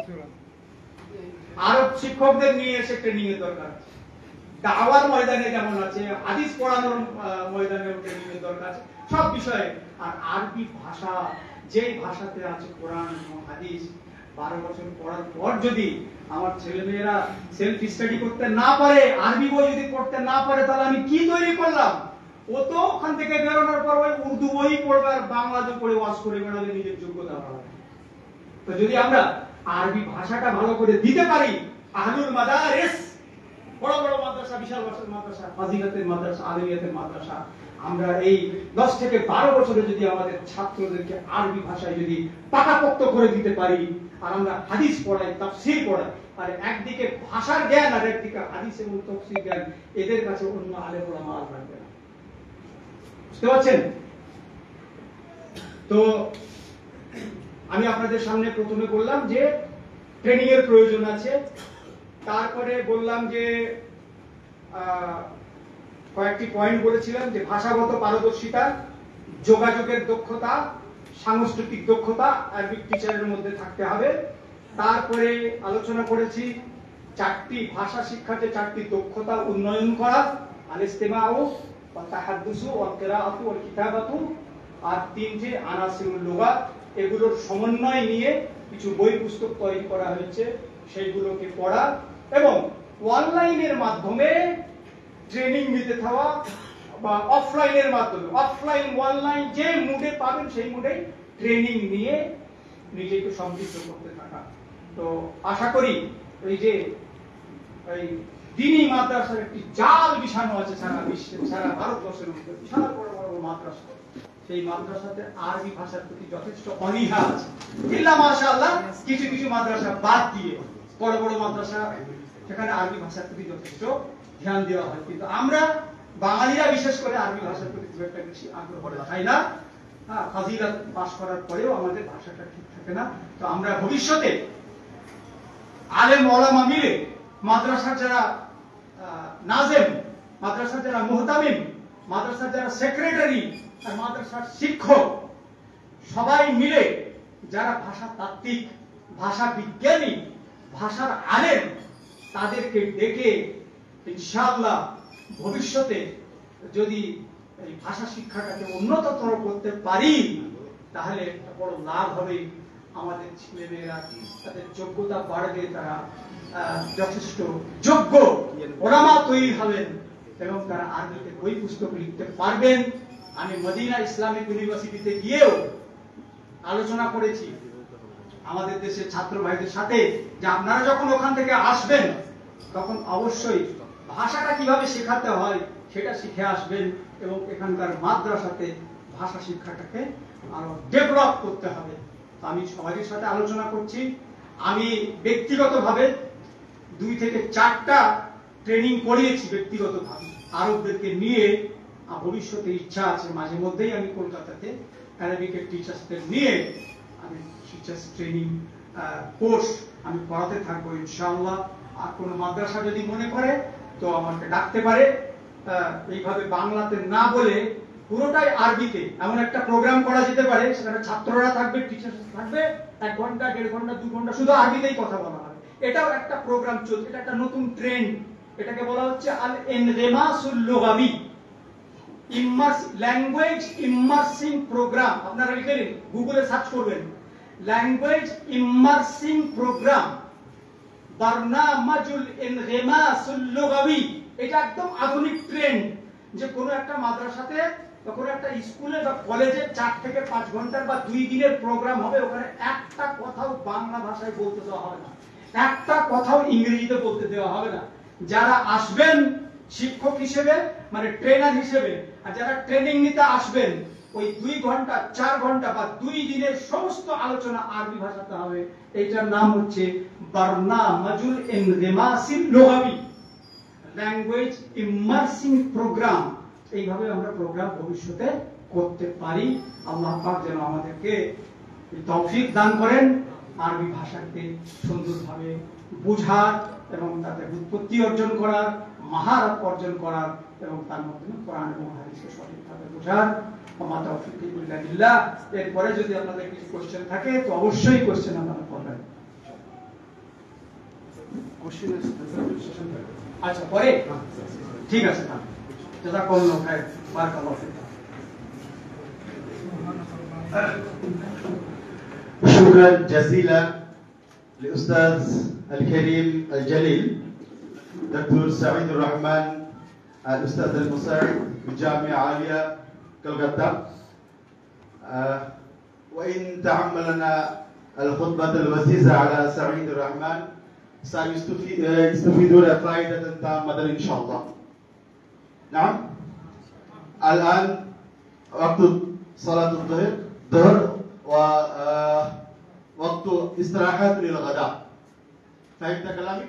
আরব শিক্ষকদের নিয়ে এসে ট্রেনিং এর দরকার আছে। দাওয়ার ময়দানে যেমন আছে, হাদিস পড়ানোর ময়দানে ট্রেনিং এর দরকার আছে, সব বিষয়ে। আর আরবি ভাষা, যেই ভাষাতে আছে কোরআন এবং হাদিস, 12 বছর পড়ার পর যদি আমার ছেলেমেয়েরা সেলফ স্টাডি করতে না পারে, আরবি বই যদি পড়তে না পারে, তাহলে আমি কি তৈরি করলাম? ও তো ওখান থেকে বেরোনোর পর ওই উর্দু বই পড়বে আর বাংলাতে পড়ে ওয়াজ করে বেড়াবে, নিজের যোগ্যতা বাড়াবে। তো যদি আমরা আরবি ভাষাটা ভালো করে দিতে পারি, আহলুল মাদারিস বড় বড় মাদ্রাসা, বিশাল মাদ্রাসা, ফাজিলাতের মাদ্রাসা, আলিমিয়াতের মাদ্রাসা, আমরা এই 10 থেকে 12 বছরে যদি আমাদের ছাত্রদেরকে আরবি ভাষায় যদি পাকাপোক্ত করে দিতে পারি, আর আমরা হাদিস পড়াই, তাফসীর পড়াই, আর একদিকে ভাষার জ্ঞান আর একদিকে হাদিস এবং তাফসীর জ্ঞান, এদের কাছে অন্য আলেম ওলামা আর লাগবে না। বুঝতে পারছেন? তো আমি আপনাদের সামনে প্রথমে বললাম যে ট্রেনিং এর প্রয়োজন আছে, তারপরে বললাম যে কয়েকটি পয়েন্ট বলেছিলাম যে ভাষাগত পারদর্শিতা, যোগাযোগের দক্ষতা, সাংস্কৃতিক দক্ষতা আরবিক টিচারের মধ্যে থাকতে হবে। তারপরে আলোচনা করেছি 4টি ভাষা শিক্ষাতে 4টি দক্ষতা উন্নয়ন করা, আল-ইস্তিমাউ ওয়া তাহাদ্দুসু ওয়া কিরাআতু ওয়া কিতাবাতু, আর 3টি আনাসিরুল লুগাত, এগুলোর সমন্বয় নিয়ে কিছু বই পুস্তক তৈরি করা হয়েছে, সেইগুলোকে পড়া এবং অনলাইনের মাধ্যমে ট্রেনিং নিতে থাকা বা অফলাইনের মাধ্যমে, অফলাইন অনলাইন যে মুডে পাবেন সেই মুডে ট্রেনিং নিয়ে নিজেকে সমৃদ্ধ করতে থাকা। তো আশা করি এই যে এই দ্বীনি মাদ্রাসার একটি জাল বিছানো আছে সারা বিশ্বে, সারা ভারতবর্ষের মধ্যে বিশাল বড় বড় মাদ্রাসা, সেই মাদ্রাসাতে আরবি ভাষার প্রতি যথেষ্ট অনীহা আছে। ইল্লা মাশাআল্লাহ কিছু কিছু মাদ্রাসা বাদ দিয়ে বড় বড় মাদ্রাসা সেখানে আরবি ভাষার প্রতি যথেষ্ট ধ্যান দেওয়া হয়, কিন্তু আমরা বাঙালিরা বিশেষ করে আরবি ভাষার প্রতি খুব একটা বেশি আগ্রহ দেখাই না। ফাজিলাত পাস করার পরেও আমাদের ভাষাটা ঠিক থাকে না। তো আমরা ভবিষ্যতে আলেম ওলামা মিলে মাদ্রাসার যারা নাজেম, মাদ্রাসার যারা মুহতামিম, মাদ্রাসার যারা সেক্রেটারি আর মাদ্রাসার শিক্ষক, সবাই মিলে যারা ভাষা তাত্ত্বিক, ভাষা বিজ্ঞানী, ভাষার আলেম, তাদেরকে ডেকে ইনশাআল্লাহ ভবিষ্যতে যদি এই ভাষা শিক্ষাটাকে উন্নততর করতে পারি, তাহলে একটা বড় লাভ হবে। আমাদের ছেলেমেয়েরা তাদের যোগ্যতা বাড়বে, তারা যথেষ্ট যোগ্য ওলামা তৈরি হবেন এবং তারা আরবিতে বই পুস্তক লিখতে পারবেন। আমি মদিনা ইসলামিক ইউনিভার্সিটিতে গিয়েও আলোচনা করেছি আমাদের দেশের ছাত্র ভাইদের সাথে যে আপনারা যখন ওখান থেকে আসবেন তখন অবশ্যই ভাষাটা কিভাবে শেখাতে হয় সেটা শিখে আসবেন এবং এখানকার মাদ্রাসাতে ভাষা শিক্ষাটাকে আরো ডেভেলপ করতে হবে। আমি সবাইয়ের সাথে আলোচনা করছি। আমি ব্যক্তিগতভাবে 2 থেকে 4টা ট্রেনিং করিয়েছি ব্যক্তিগতভাবে আরবদেরকে নিয়ে। ভবিষ্যতে ইচ্ছা আছে মাঝে মধ্যেই আমি কলকাতাতে অ্যারাবিকের টিচার্সদের নিয়ে আমি টিচার্স ট্রেনিং কোর্স আমি পড়াতে থাকবো ইনশাআল্লাহ। আর কোনো মাদ্রাসা যদি মনে করে তো আমাকে ডাকতে পারে। এইভাবে বাংলাতে না বলে পুরোটাই আরবিতে এমন একটা প্রোগ্রাম করা যেতে পারে, সেখানে ছাত্ররা থাকবে, টিচার্স থাকবে, 1 ঘন্টা 1.5 ঘন্টা 2 ঘন্টা শুধু আরবিতেই কথা বলা হবে। এটাও একটা প্রোগ্রাম চলছে, এটা একটা নতুন ট্রেন্ড। এটাকে বলা হচ্ছে আল ইনগিমাসুল লুগাবি, ল্যাঙ্গুয়েজ ইমার্সিং প্রোগ্রাম। আপনারা লিখে নিন, গুগলে সার্চ করবেন ল্যাঙ্গুয়েজ ইমার্সিং প্রোগ্রাম, বারনামাজুল ইনগিমাসুল লুগাবি। এটা একদম আধুনিক ট্রেন্ড যে কোনো একটা মাদ্রাসাতে বা কোনো একটা স্কুলে বা কলেজে 4 থেকে 5 ঘন্টার বা 2 দিনের প্রোগ্রাম হবে। ওখানে একটা কথাও বাংলা ভাষায় বলতে দেওয়া হবে না, একটা কথাও ইংরেজিতে বলতে দেওয়া হবে না। যারা আসবেন শিক্ষক হিসেবে মানে ট্রেনার হিসেবে, আর যারা ট্রেনিং নিতে আসবেন ওই 2 ঘন্টা 4 ঘন্টা বা 2 দিনের সমস্ত আলোচনা আরবি ভাষাতে হবে। এইটার নাম হচ্ছে বারনামাজুল ইনগিমাসিল লুগাবি, ল্যাঙ্গুয়েজ ইমার্সিং প্রোগ্রাম। এইভাবে আমরা প্রোগ্রাম ভবিষ্যতে করতে পারি। আল্লাহ পাক যেন আমাদেরকে তৌফিক দান করেন আরবি ভাষাকে সুন্দরভাবে বোঝার এবং তাদের উৎপত্তি অর্জন করার, মাহারত অর্জন করার এবং তার মাধ্যমে কোরআন এবং হাদিসকে সঠিকভাবে বোঝার। ওমা তৌফিক ইল্লা বিল্লাহ। এরপরে যদি আপনাদের কিছু কোশ্চেন থাকে তো অবশ্যই কোশ্চেন আপনারা করবেন। আচ্ছা পরে ঠিক আছে, জাযাকাল্লাহু খাইর, বারাকাল্লাহু ফিক। شكرا جزيلا للأستاذ الكريم الجليل دكتور سعيد الرحمن الأستاذ المساعد بالجامعة العالية كلكتا. وإن تعملنا الخطبة الوزيزة على سعيد الرحمن سيستفيدون فائدة تامة إن شاء الله. نعم. الآن وقت صلاة الظهر ووقت استراحة للغداء. فهمت كلامي؟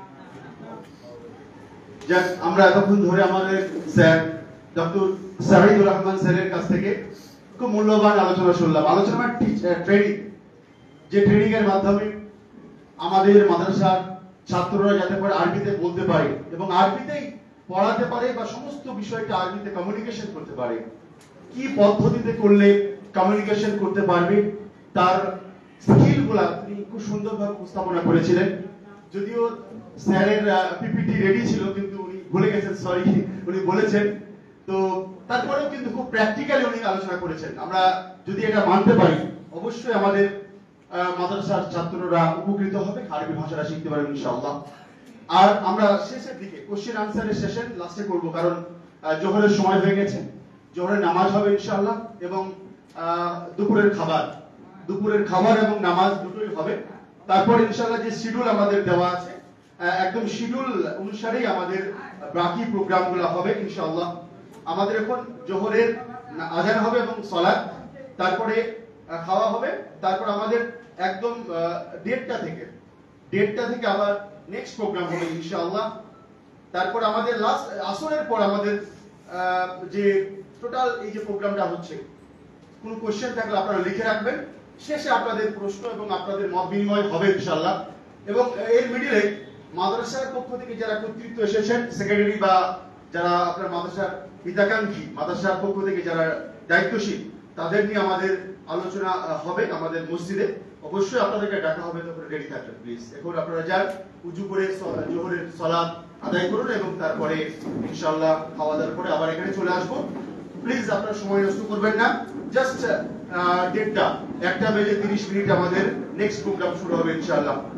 যাক, আমরা এতক্ষণ ধরে আমাদের স্যার ডক্টর সাঈদুর রহমান স্যারের কাছ থেকে খুব মূল্যবান আলোচনা শুনলাম। আলোচনা ট্রেনিং, যে ট্রেনিং এর মাধ্যমে আমাদের মাদ্রাসার ছাত্ররা যাতে করে আরবিতে বলতে পারে এবং আরবিতেই পড়াতে পারে বা সমস্ত বিষয়টা আরবিতে কমিউনিকেশন করতে পারে, কি পদ্ধতিতে করলে কমিউনিকেশন করতে পারবে তার স্কিলগুলো তিনি খুব সুন্দরভাবে উপস্থাপনা করেছিলেন। যদিও স্যারের পিপিটি রেডি ছিল কিন্তু উনি ভুলে গেছেন, সরি, উনি বলেছেন তো তারপরেও কিন্তু খুব প্র্যাকটিক্যালি উনি আলোচনা করেছেন। আমরা যদি এটা মানতে পারি অবশ্যই আমাদের মাদ্রাসার ছাত্ররা উপকৃত হবে, আরবি ভাষাটা শিখতে পারবে ইনশাআল্লাহ। আর আমরা শেষের দিকে কোশ্চেন আনসারের সেশন লাস্টে করব, কারণ জোহরের সময় হয়ে গেছে, জোহরের নামাজ হবে ইনশাআল্লাহ এবং দুপুরের খাবার এবং নামাজ দুটোই হবে। তারপর ইনশাআল্লাহ যে শিডিউল আমাদের দেওয়া আছে একদম শিডিউল অনুসারেই আমাদের বাকি প্রোগ্রামগুলো হবে ইনশাআল্লাহ। আমাদের এখন জোহরের আজান হবে এবং সালাত, তারপরে খাওয়া হবে, তারপর আমাদের একদম 1:30 থেকে আবার নেক্সট প্রোগ্রাম হবে ইনশাআল্লাহ। তারপর আমাদের লাস্ট আসরের পর আমাদের যে টোটাল এই যে প্রোগ্রামটা হচ্ছে, কোনো কোশ্চেন থাকলে আপনারা লিখে রাখবেন, শেষে আপনাদের প্রশ্ন এবং আপনাদের মত বিনিময় হবে ইনশাআল্লাহ। এবং এর মিডিলে মাদ্রাসার পক্ষ থেকে যারা কর্তৃত্ব এসেছেন, সেক্রেটারি বা যারা আপনার মাদ্রাসার হিতাকাঙ্ক্ষী, মাদ্রাসার পক্ষ থেকে যারা দায়িত্বশীল, তাদের নিয়ে আমাদের আলোচনা হবে আমাদের মসজিদে। অবশ্যই আপনাদেরকে ডাকা হবে, তখন রেডি থাকবেন প্লিজ। এখন আপনারা যান, উজু করে জোহরের সালাত আদায় করুন এবং তারপরে ইনশাআল্লাহ খাওয়া দাওয়ার পরে আবার এখানে চলে আসবো। প্লিজ আপনারা সময় নষ্ট করবেন না, জাস্ট 1:30 আমাদের নেক্সট প্রোগ্রাম শুরু হবে ইনশাআল্লাহ।